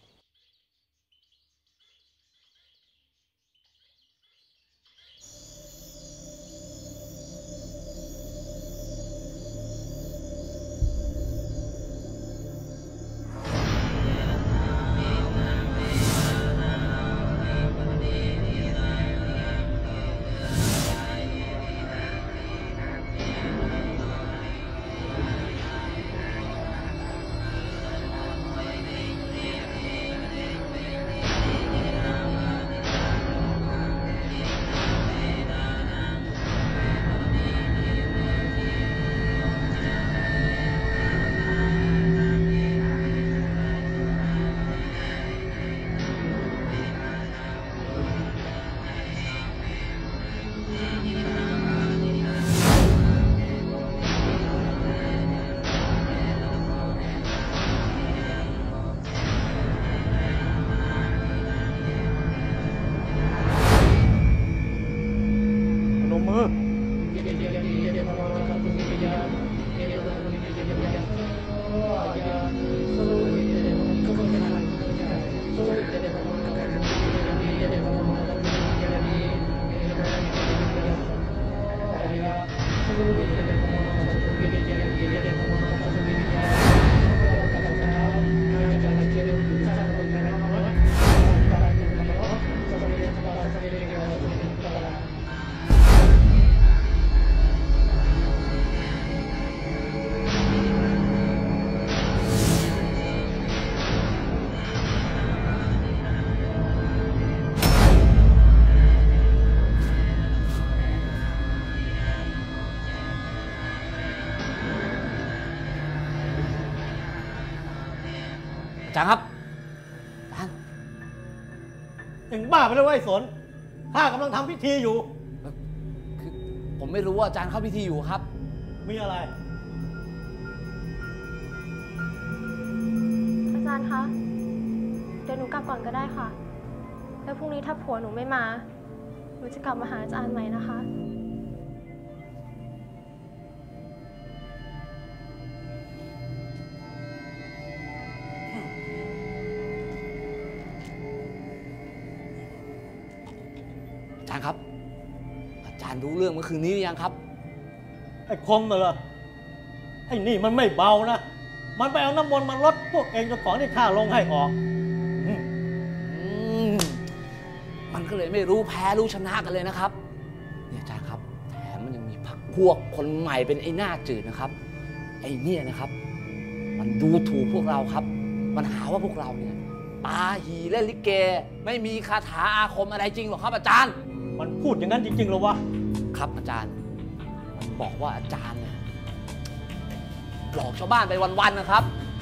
อาจารย์ครับเอ็งบ้าไปแล้วไอ้สนข้ากำลังทำพิธีอยู่คือผมไม่รู้ว่าอาจารย์เข้าพิธีอยู่ครับมีอะไรอาจารย์คะ เดี๋ยวหนูกลับก่อนก็ได้ค่ะแล้วพรุ่งนี้ถ้าผัวหนูไม่มาหนูจะกลับมาหาอาจารย์ใหม่นะคะอาจารย์ครับ อาจารย์รู้เรื่องเมื่อคืนนี้หรือยังครับไอ้คมน่ะเหรอไอ้นี่มันไม่เบานะ มันไปเอาน้ำมนต์มาลดพวกเองจนของที่ข้าลงให้ออกมันก็เลยไม่รู้แพ้รู้ชนะกันเลยนะครับเนี่ยอาจารย์ครับแถมมันยังมีพรรคพวกคนใหม่เป็นไอ้หน้าจืดนะครับ ไอ้เนี่ยนะครับ มันดูถูกพวกเราครับ มันหาว่าพวกเราเนี่ยตาหีเล่นลิเกไม่มีคาถาอาคมอะไรจริงหรอกครับอาจารย์มันพูดอย่างนั้นจริงๆหรอวะครับอาจารย์มันบอกว่าอาจารย์เนี่ยหลอกชาวบ้านไปวันๆนะครับ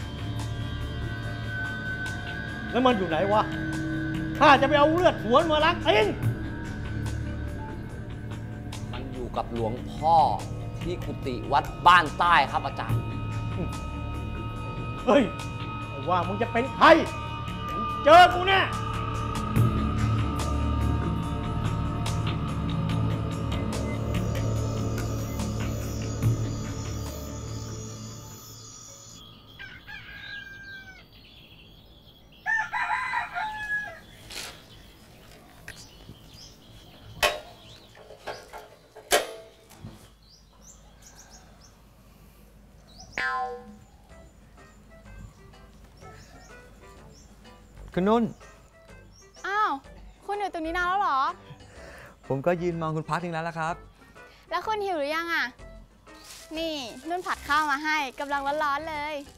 แล้วมันอยู่ไหนวะข้าจะไปเอาเลือดหัวมาล้างตีนมันอยู่กับหลวงพ่อที่กุฏิวัดบ้านใต้ครับอาจารย์เฮ้ยไม่ว่ามึงจะเป็นใครมึงเจอกูแน่คุณนุ่นอ้าว คุณอยู่ตรงนี้นานแล้วเหรอผมก็ยืนมองคุณพักนึงแล้วละครับแล้วคุณหิวหรือยังอ่ะ นี่นุ่นผัดข้าวมาให้กำลังร้อนๆเลย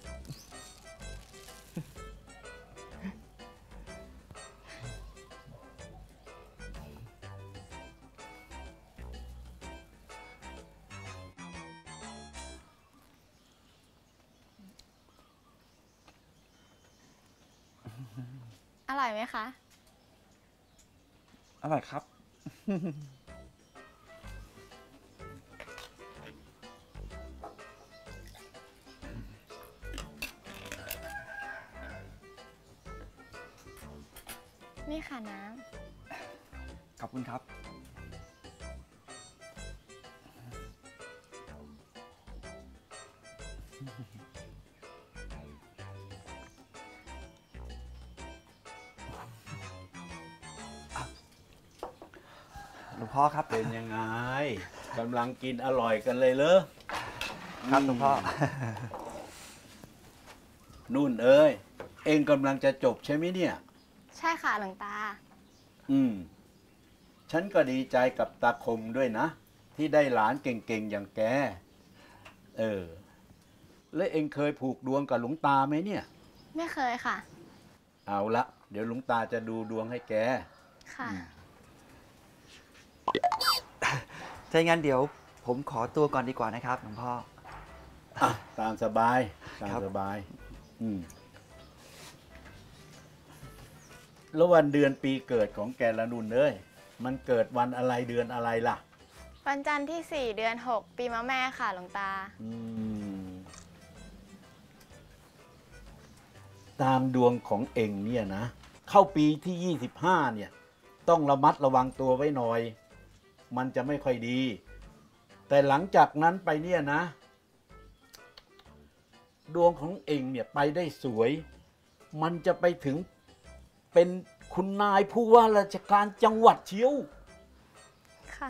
อร่อยไหมคะอร่อยครับนี่ค่ะน้ขอบคุณครับ หลวงพ่อครับเป็นยังไงกำลังกินอร่อยกันเลยเหรอครับหลวงพ่อนุ่นเอ้ย เองกำลังจะจบใช่ไหมเนี่ยำใช่ค่ะหลวงตาฉันก็ดีใจกับตาคมด้วยนะ ที่ได้หลานเก่งๆอย่างแก แล้วเองเคยผูกดวงกับหลวงตาไหมเนี่ยไม่เคยค่ะเอาละ เดี๋ยวหลวงตาจะดูดวงให้แกค่ะถ้าอย่างนั้นเดี๋ยวผมขอตัวก่อนดีกว่านะครับหลวงพ่อตามสบาย ตามสบาย แล้ววันเดือนปีเกิดของแกละนุ่นเอ้ย มันเกิดวันอะไรเดือนอะไรล่ะวันจันทร์ที่ 4 เดือน 6 ปีมะแม่ค่ะหลวงตาตามดวงของเองเนี่ยนะ เข้าปีที่ 25 เนี่ย ต้องระมัดระวังตัวไว้หน่อย มันจะไม่ค่อยดี แต่หลังจากนั้นไปเนี่ยนะ ดวงของเองเนี่ยไปได้สวย มันจะไปถึงเป็นคุณนายผู้ว่าราชการจังหวัดเชียวค่ะ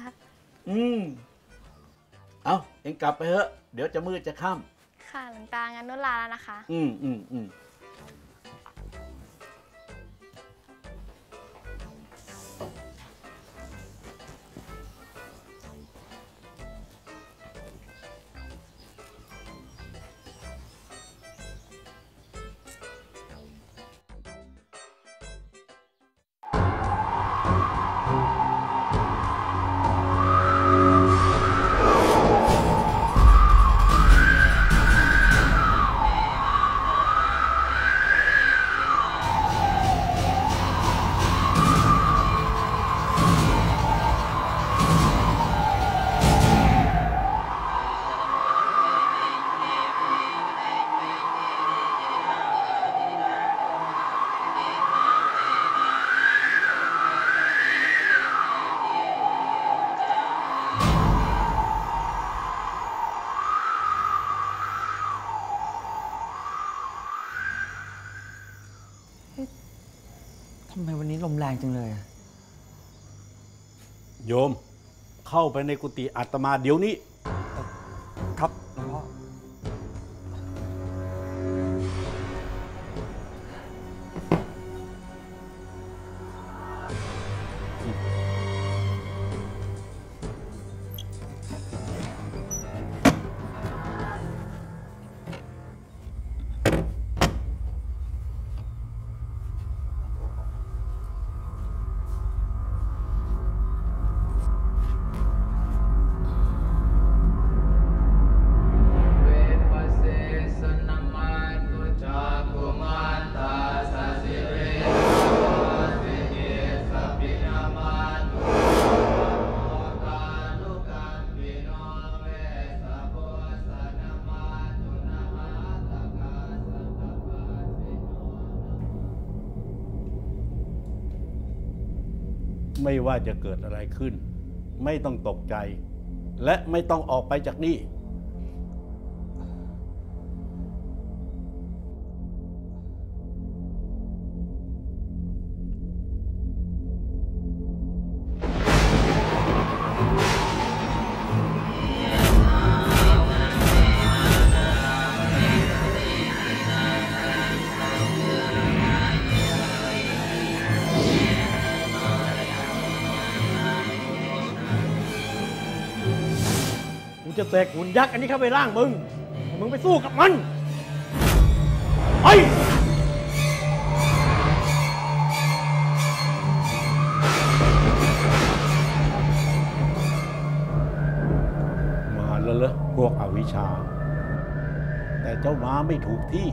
เอาเองกลับไปเถอะ เดี๋ยวจะมืดจะค่ำค่ะหลวงตางั้นนุ่นลาแล้วนะคะอทำไมวันนี้ลมแรงจังเลยโยมเข้าไปในกุฏิอาตมาเดี๋ยวนี้ครับหลวงพ่อไม่ว่าจะเกิดอะไรขึ้น ไม่ต้องตกใจ และไม่ต้องออกไปจากนี่จะแตกหุ่นยักษ์อันนี้เข้าไปร่างมึงมึงไปสู้กับมันไปมาแล้วเหรอพวกอวิชชาแต่เจ้ามาไม่ถูกที่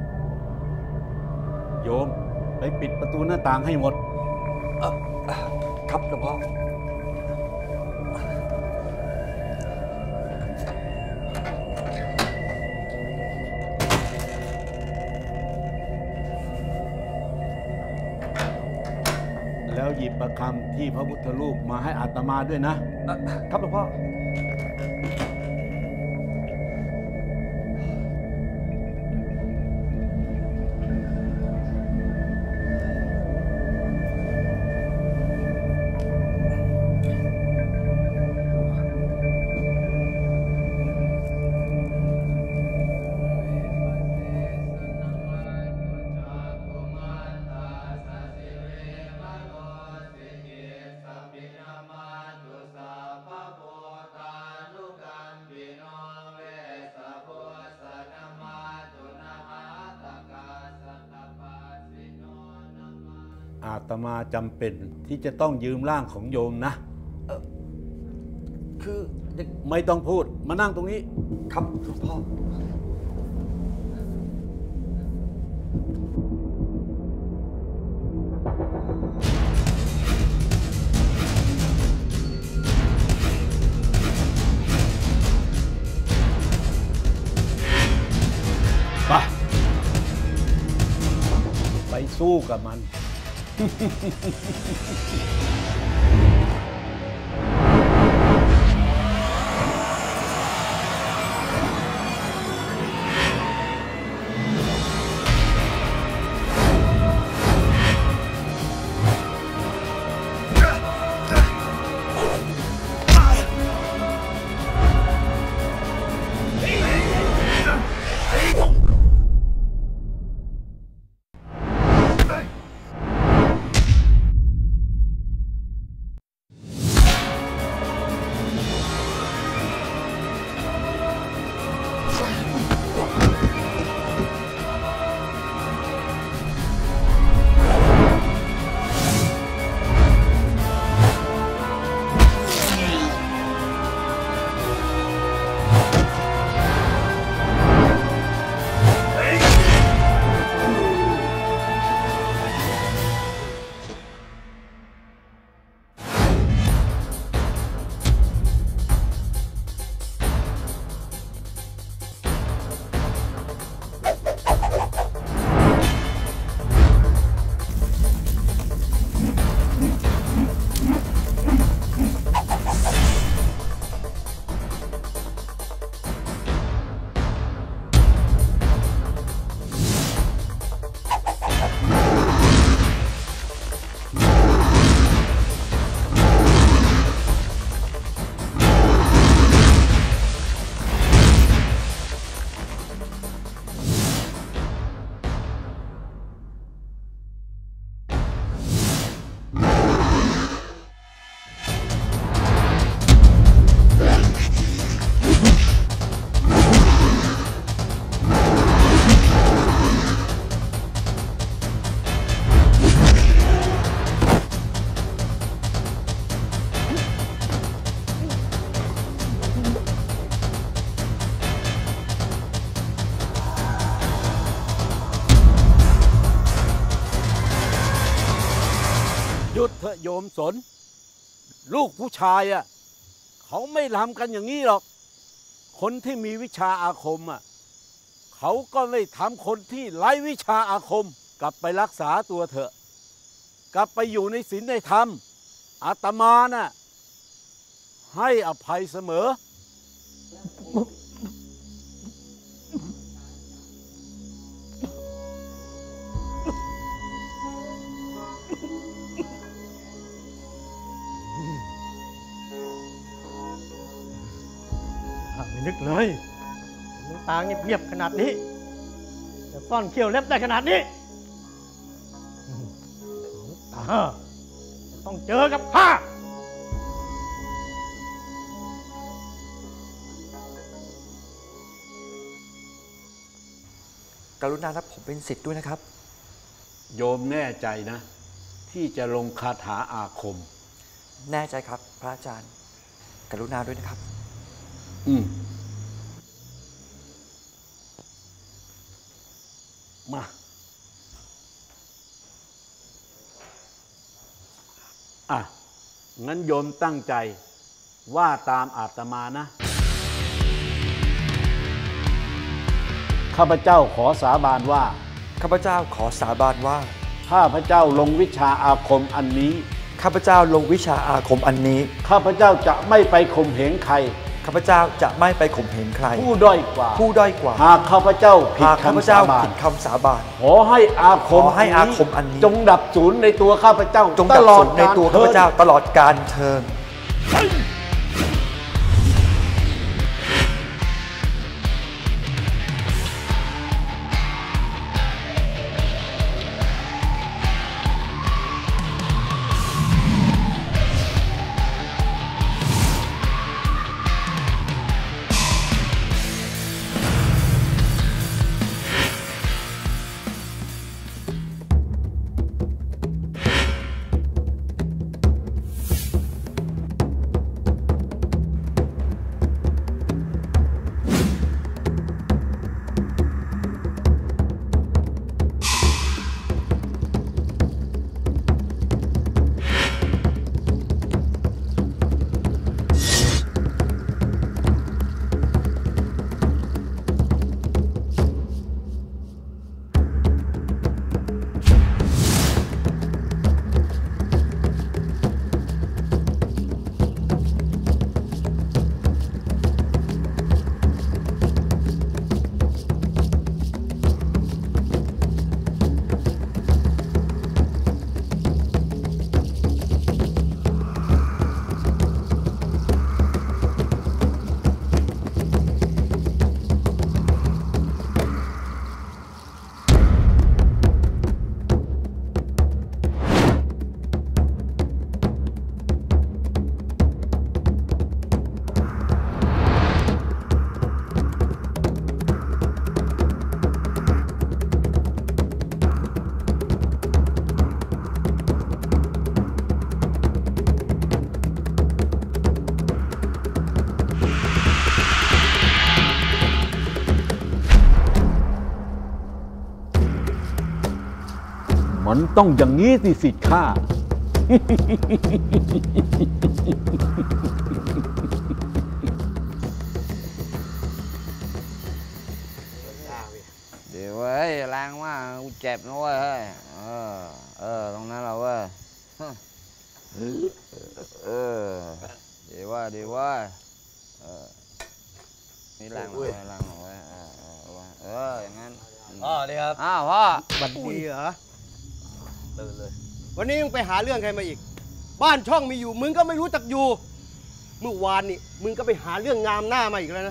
โยมไปปิดประตูหน้าต่างให้หมดครับหลวงพ่อแล้วหยิบประคำที่พระพุทธรูปมาให้อาตมาด้วยนะครับหลวงพ่ออาตมาจำเป็นที่จะต้องยืมร่างของโยมนะคือไม่ต้องพูดมานั่งตรงนี้ครับหลวงพ่อไปสู้กับมันหยุดเถอะโยมสน ลูกผู้ชายอ่ะเขาไม่ทำกันอย่างนี้หรอกคนที่มีวิชาอาคมอ่ะเขาก็ไม่ทำคนที่ไร้วิชาอาคมกลับไปรักษาตัวเถอะกลับไปอยู่ในศีลในธรรมอาตมาน่ะให้อภัยเสมอไม่นึกเลยมึงตาเงียบๆขนาดนี้จะซ่อนเขี้ยวเล็บได้ขนาดนี้ตาต้องเจอกับข้ากรุณารับผมเป็นศิษย์ด้วยนะครับโยมแน่ใจนะ ที่จะลงคาถาอาคมแน่ใจครับพระอาจารย์กรุณาด้วยนะครับมางั้นโยมตั้งใจว่าตามอาตมานะข้าพเจ้าขอสาบานว่าข้าพเจ้าขอสาบานว่าข้าพเจ้าลงวิชาอาคมอันนี้ข้าพเจ้าลงวิชาอาคมอันนี้ข้าพเจ้าจะไม่ไปข่มเหงใครข้าพเจ้าจะไม่ไปข่มเหงใครผู้ด้อยกว่าหากข้าพเจ้าผิดคำสาบานขอให้อาคมอันนี้จงดับศูนย์ในตัวข้าพเจ้าตลอดในตัวข้าพเจ้าตลอดกาลเทินมันต้องอย่างนี้สิสิทธิ์ข้าเดี๋ยวเว้ยแรงมากกูเจ็บนะเว้ยตรงนั้นเราเว้ยเดี๋ยวว่านี่แรงหน่อยอย่างนั้นดีครับพ่อบัดดีเหรอตื่นเลยวันนี้มึงไปหาเรื่องใครมาอีกบ้านช่องมีอยู่มึงก็ไม่รู้จักอยู่เมื่อวานนี่มึงก็ไปหาเรื่องงามหน้ามาอีกแล้วนะ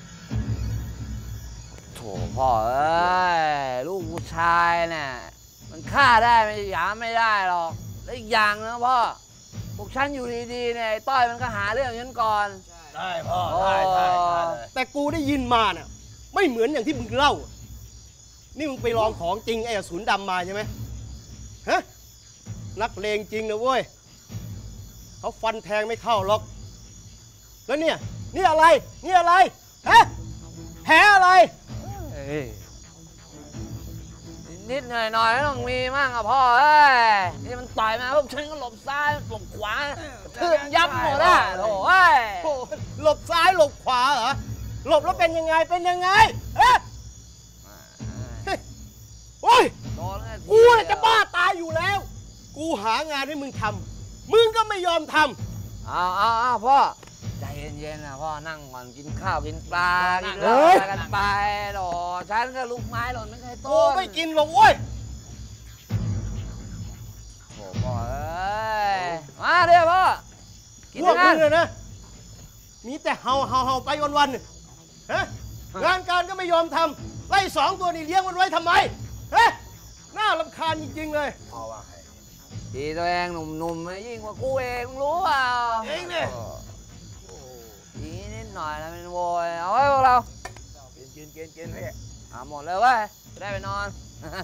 โถพ่อลูกผู้ชายเนี่ยมันฆ่าได้ไม่หยามไม่ได้หรอกและอีกอย่างนะพ่อพวกฉันอยู่ดีๆเนี่ยต้อยมันก็หาเรื่องฉันก่อนได้พ่อได้แต่กูได้ยินมาเนี่ยไม่เหมือนอย่างที่มึงเล่านี่มึงไปลองของจริงไอ้อสูรดำมาใช่ไหมฮะนักเลงจริงนะเว้ยเขาฟันแทงไม่เข้าหรอกแล้วเนี่ยนี่อะไรฮะแผลอะไรนิดๆหน่อยๆต้องมีมั่งอะพ่อเอ้ยนี่มันต่อยมาพวกฉันก็หลบซ้ายหลบขวาทืบยับหมดอะโอ้ยหลบซ้ายหลบขวาเหรอหลบแล้วเป็นยังไงเป็นยังไงเอ๊ะโอ้ยกูเนี่ยจะบ้าตายอยู่แล้ว กูหางานให้มึงทำมึงก็ไม่ยอมทำเอาพ่อใจเย็นๆนะพ่อนั่งก่อนกินข้าวกินปลากินอะไรกันไปหรอฉันก็ลูกไม้หล่นไม่เคยต้นกูไม่กินหรอกโว้ยโอ้พ่อเอ้ยมาเดี๋ยวพ่อกินพวกมึงนะเนี่ยนะมีแต่เห่าไปวันๆฮะงานการก็ไม่ยอมทำไล่2 ตัวนี่เลี้ยงมันไว้ทำไมฮะน่ารำคาญจริงๆเลยทีตัวเองหนุ่มๆยิ่งกว่ากูเองรู้เปล่าเองเนี่ยทีนิดหน่อยแล้วเป็นโวยเอาไว้พวกเรากินพี่หมดเลยเว้ยจะได้ไปนอน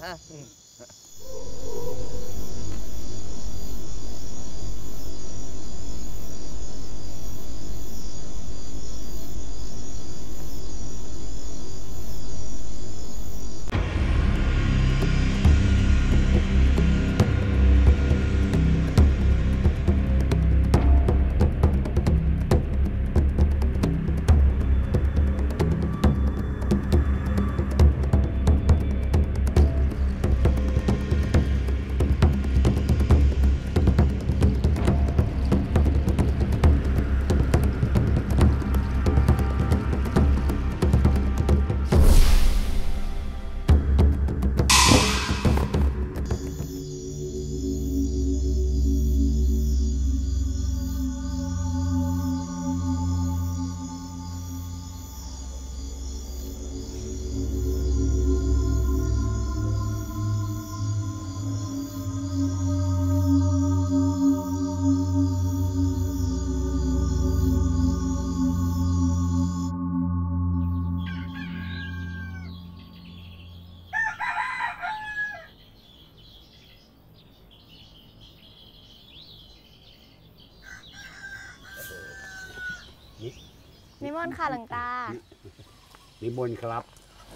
นิมนต์ค่ะหลวงตานิมนต์ครับ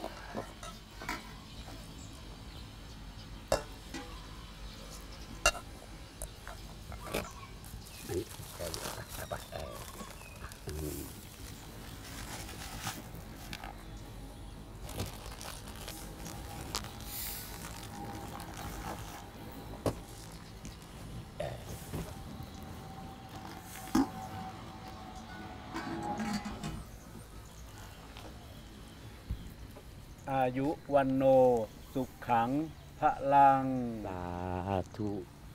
อายุวันโนสุขขังพลังสาธุ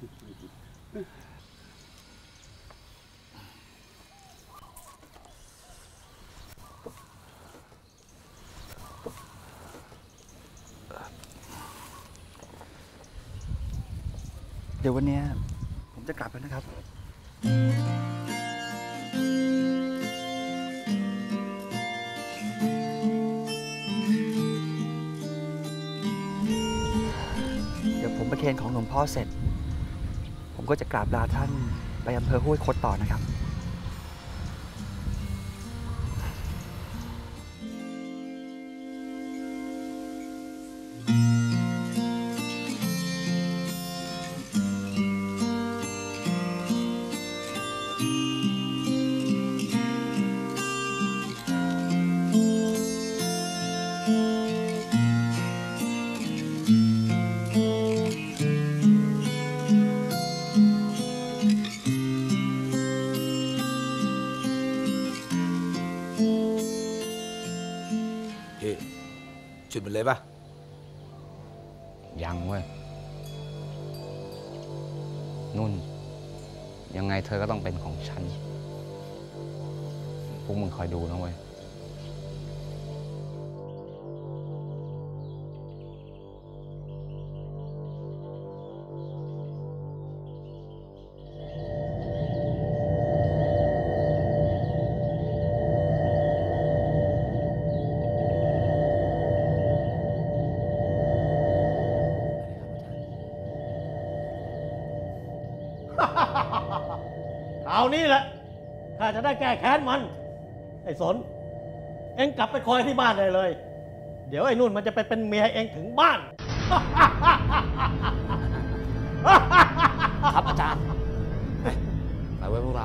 เดี๋ยววันนี้ผมจะกลับแล้วนะครับผมประเคนของหลวงพ่อเสร็จผมก็จะกราบลาท่านไปอำเภอห้วยคดต่อนะครับจุดมันเลยป่ะยังเว้ยนุ่นยังไงเธอก็ต้องเป็นของฉันพวกมึงคอยดูนะเว้ยคราวนี้แหละข้าจะได้แก้แค้นมันไอ้สนเอ็งกลับไปคอยที่บ้านได้เลยเดี๋ยวไอ้นุ่นมันจะไปเป็นเมียเอ็งถึงบ้านไปครับอาจารย์ไปไว้พวกเรา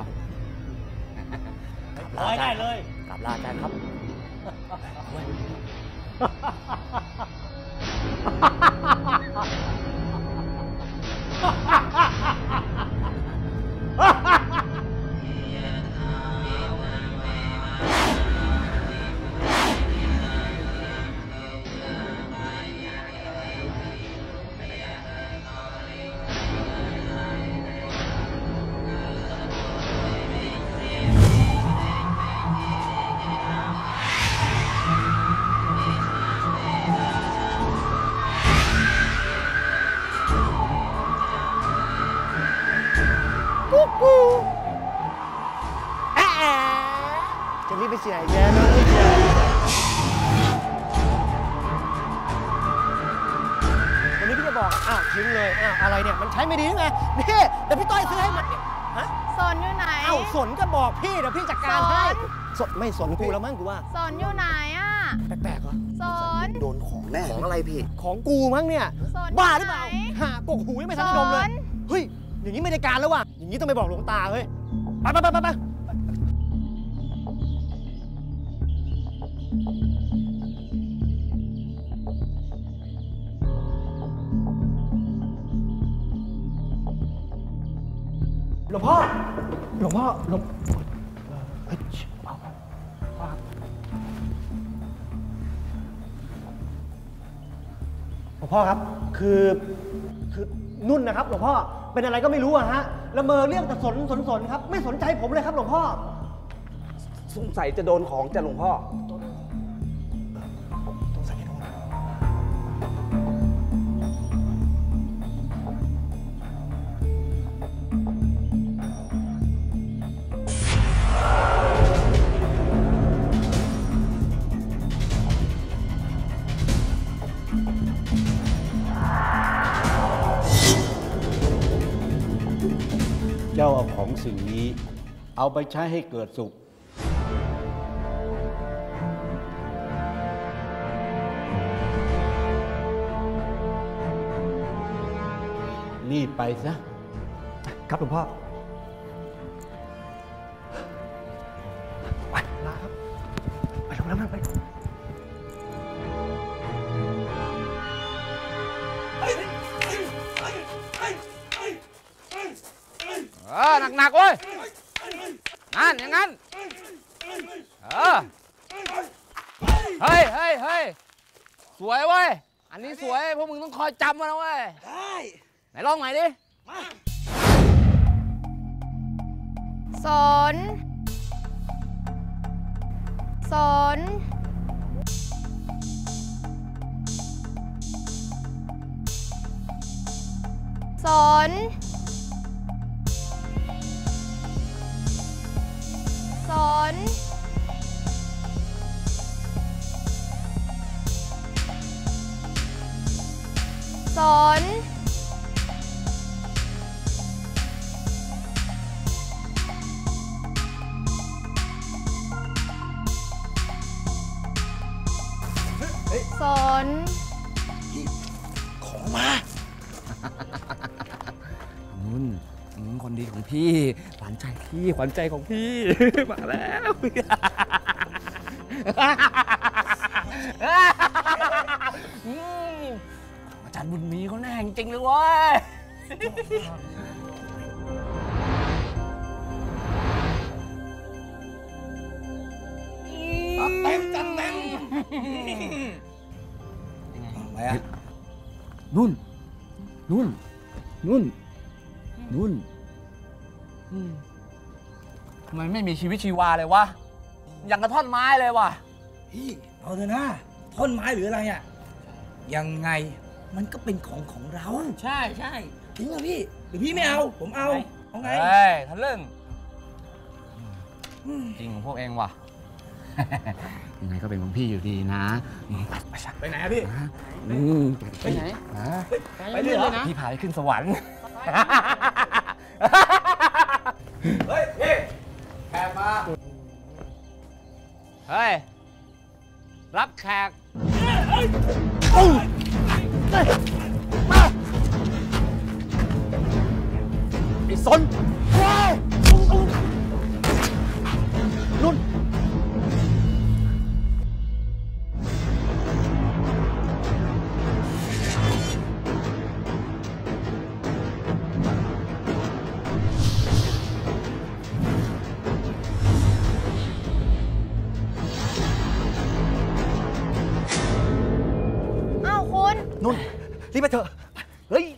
ร้อยได้เลยกลับลาอาจารย์ครับจะรีบไปเสียแย่นะวันนี้พี่จะบอกอ้าวทิ้งเลยอ้าวอะไรเนี่ยมันใช้ไม่ดีไงนี่เดี๋ยวพี่ต้อยซื้อให้มันฮะสนอยู่ไหนอ้าวสนก็บอกพี่เดี๋ยวพี่จัดการให้สนไม่สนกูแล้วมั้งกูว่าสนอยู่ไหนอ่ะแปลกๆเหรอสนโดนของแน่ของอะไรพี่ของกูมั้งเนี่ยสนบ้าหรือเปล่าหากกหูยังไม่ทันได้ดมเลยสนเฮ้ยอย่างนี้ไม่ได้การแล้วว่ะอย่างนี้ต้องไปบอกหลวงตาเฮ้ยไปหลวงพ่อเฮ้ยเอาหลวงพ่อครับคือนุ่นนะครับหลวงพ่อเป็นอะไรก็ไม่รู้อะฮะละเมอเรียกแต่สนครับไม่สนใจผมเลยครับหลวงพ่อสงสัยจะโดนของจะหลวงพ่อสงสัยจะโดนเจ้าเอาของสิ่งนี้เอาไปใช้ให้เกิดสุขรีบไปซะครับหลวงพ่อไปลาครับไปลงน้ำไปหนักๆเว้ยนั่นอย่างนั้นเฮ้ยสวยเว้ยอันนี้สวยพวกมึงต้องคอยจำมันนะเว้ยได้ไหนลองใหม่ดิสนสนสนสนสนสนของมานุ่นคนดีของพี่ขวัญใจพี่ขวัญใจของพี่ มาแล้วอาจารย์บุญมีเขาแน่จริงๆเลยเว้ยจัดเต็มอะไรอะนุ่นทำไมไม่มีชีวิตชีวาเลยวะอย่างกระท่อนไม้เลยวะพี่เอาเถอะนะท่อนไม้หรืออะไรอ่ะยังไงมันก็เป็นของเราใช่จริงเหรอพี่หรือพี่ไม่เอาผมเอาไงเฮ้ยทะลึ่งจริงของพวกเองว่ะ ยังไงก็เป็นของพี่อยู่ดีนะไปไหนอะพี่ไปไหนไปเรื่อยนะพี่พาไปขึ้นสวรรค์เฮ้ยพี่แขกมาเฮ้ยรับแขกสนนุ่นอ้าวคุณนุ่นรีบไปเถอะเฮ้ย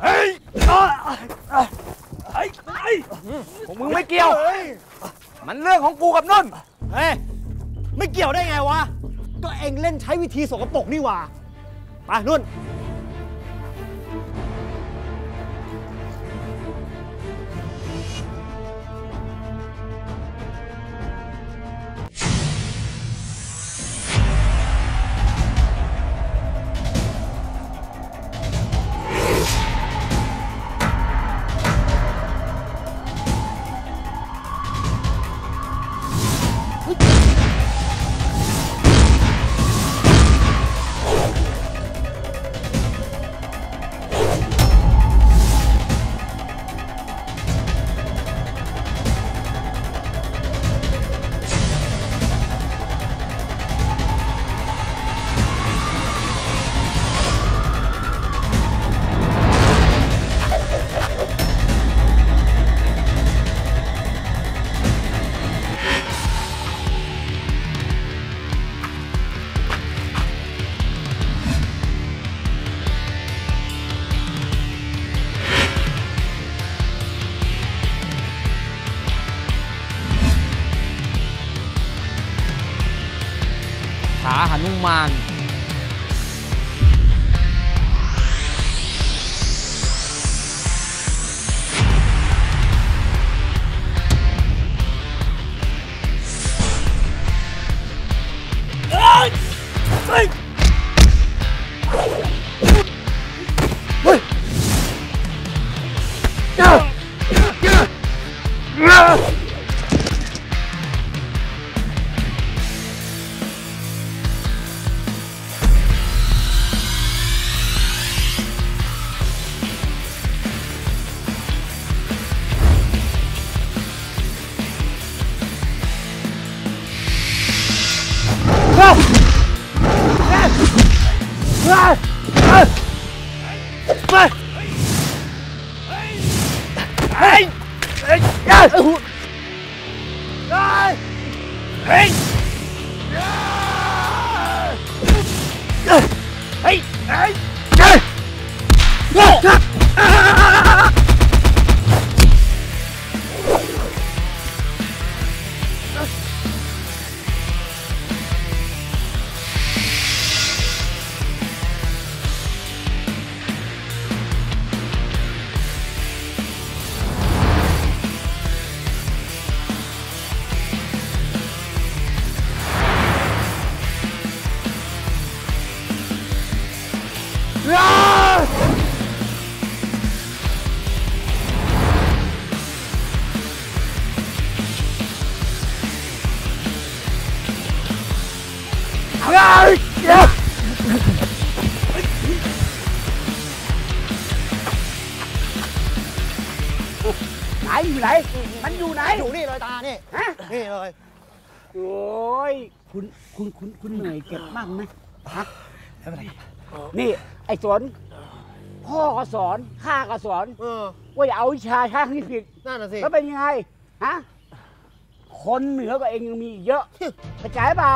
มึงไม่เกี่ยวมันเรื่องของกูกับนุ่นเฮ้ยไม่เกี่ยวได้ไงวะก็เอ็งเล่นใช้วิธีสกปรกนี่หว่าไปนุ่นขาหนุมานไหนอยู่ไหนมันอยู่ไหนอยู่นี่เลยตานี่ฮะนี่เลยโอ้ยคุณเหนื่อยเจ็บมากไหมฮะไม่เป็นไรนี่ไอ้สนพ่อก็สอนข้าก็สอนว่าอย่าเอาวิชาช่างที่ผิดนั่นน่ะสิแล้วเป็นยังไงฮะคนเหนือกว่าเองยังมีเยอะเข้าใจเปล่า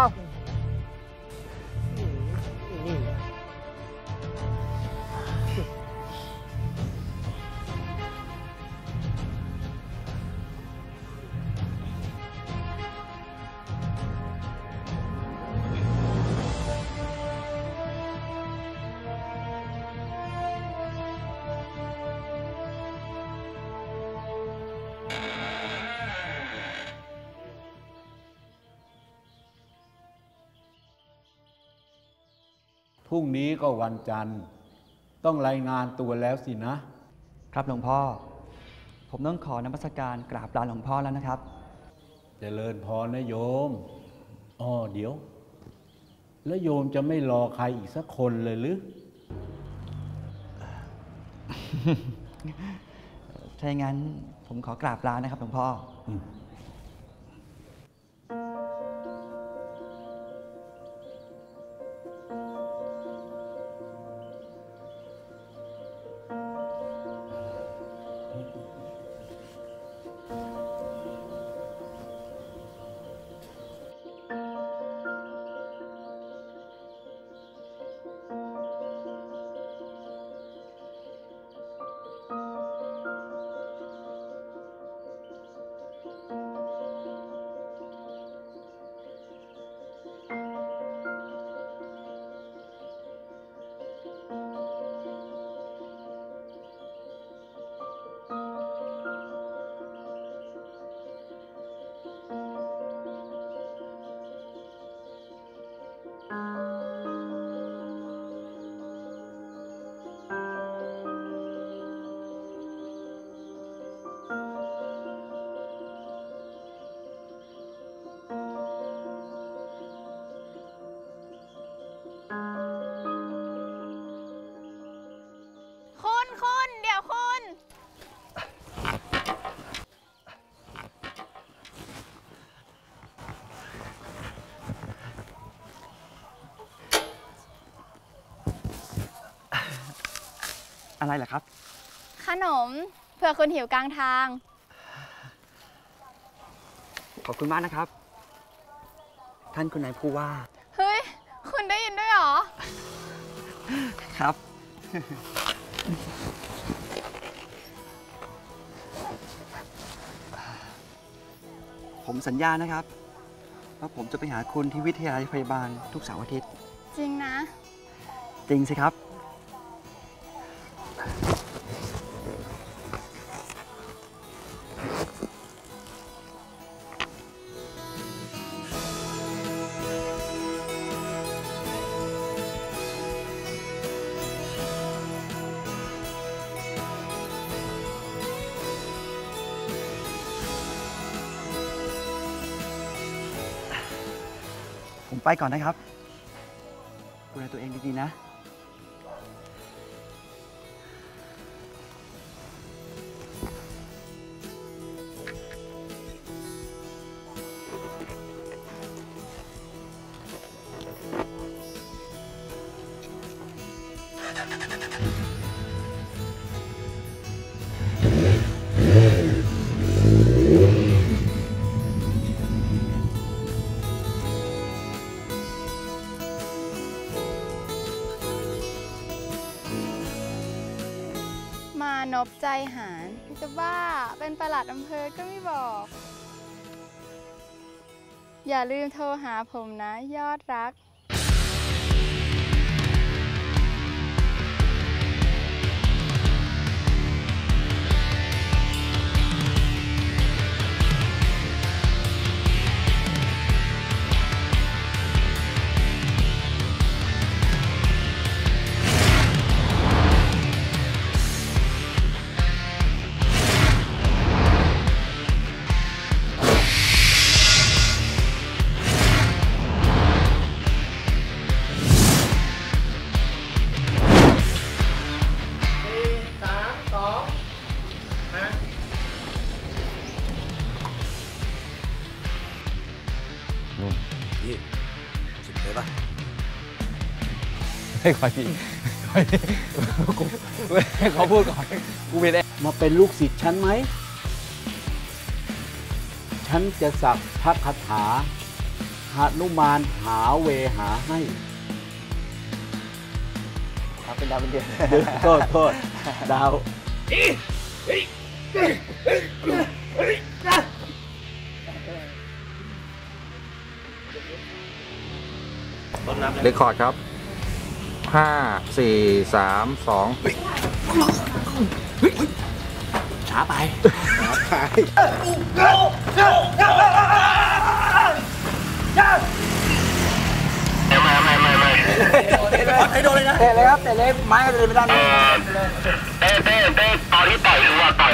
พรุ่งนี้ก็วันจันทร์ต้องรายงานตัวแล้วสินะครับหลวงพ่อ ผมต้องขอนมัสการกราบลาหลวงพ่อแล้วนะครับเจริญพรนะโยมเดี๋ยว แล้วโยมจะไม่รอใครอีกสักคนเลยหรือคถ้าอย่างนั้นผมขอกราบลานะครับหลวงพ่อคุณเดี๋ยวคุณอะไรเหรอครับขนมเผื่อคุณหิวกลางทางขอบคุณมากนะครับ ท่านคุณนายผู้ว่าเฮ้ย คุณได้ยินด้วยเหรอครับ ผมสัญญานะครับว่าผมจะไปหาคุณที่วิทยาลัยพยาบาลทุกเสาร์อาทิตย์จริงนะจริงสิครับ ผมไปก่อนนะครับดูแลตัวเองดีๆนะมานพใจหารจะบ้าเป็นปลัดอำเภอก็ไม่บอก อย่าลืมโทรหาผมนะยอดรักพี่สุดเลยปะให้คอยพี่ให้เขาพูดก่อนกูไม่ได้มาเป็นลูกศิษย์ฉันไหม ฉันจะสักพระคาถาหนุมานหาเวหาให้ครับเป็นดาวเป็นเดือนโทษดาวเรคคอร์ดครับ 5 4 3 2 ช้าไปให้โดนเลยนะเตะเลยครับ เตะเลยไม้ก็เลยไม่ได้เลยเต้ตอนที่ต่อยรู้ว่าต่อย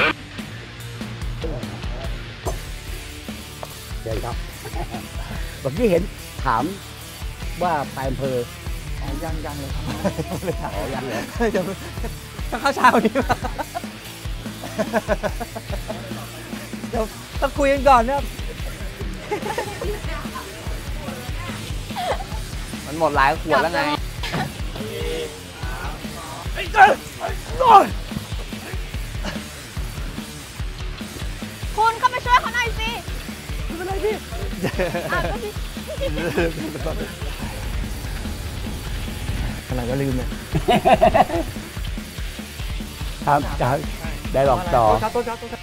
เดี๋ยวครับเมื่อกี้เห็นถามว่าไปอำเภอยังเลยครับอ๋อยังเลยต้องเข้าเช้านี้เดี๋ยวต้องคุยกันก่อนนะครับมันหมดหลายขวดแล้วไงคุณเข้าไปช่วยเขาหน่อยสิไม่เป็นไรพี่ก็พี่อะไรก็ลืมเนี่ยครับจะได้บอกต่อต้นครับ3 2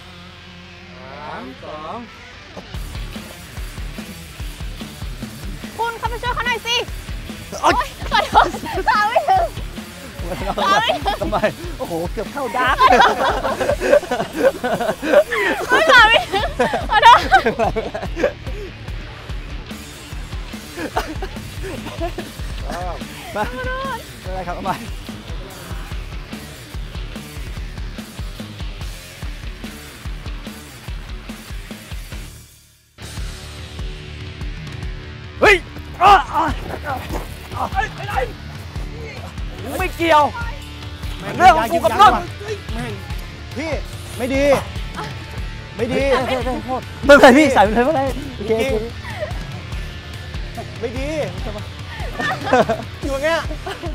คุณเข้าไปช่วยเขาหน่อยสิโอ๊ยขอโทษตาไม่ถึงตาไม่ถึงทำไม โอ้โห เกือบเข้าดาร์กไม่ตาไม่ถึงขอโทษมาไม่เป็นไรครับเอาใหม่เฮ้ยไม่เกี่ยว เรื่องของกูกับนุ่นพี่ไม่ดี ไม่ดีไม่เป็นไรพี่ใส่ไปเลยไม่เป็นไรโอเคไม่ดีอยู่อย่างเงี้ย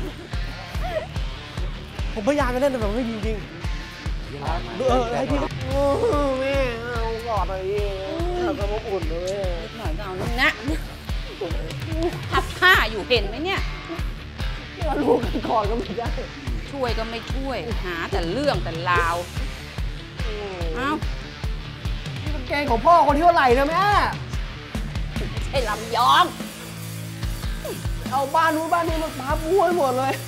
ผมพยายามจะเล่นแต่แบบไม่ดีจริงให้พี่แม่เอากอดหน่อยดิเอากระบอกอุ่นเลยหน่อยก็เอานั่นนะพับผ้าอยู่เห็นไหมเนี่ยลูกกันกอดก็ไม่ได้ช่วยก็ไม่ช่วย หาแต่เรื่องแต่ราวเอ้านี่มันแกงของพ่อคนที่เท่าไหร่นะแม่ไอ้ลำยองเอาบ้านนู้นบ้านนี้มาพับม้วนหมดเลย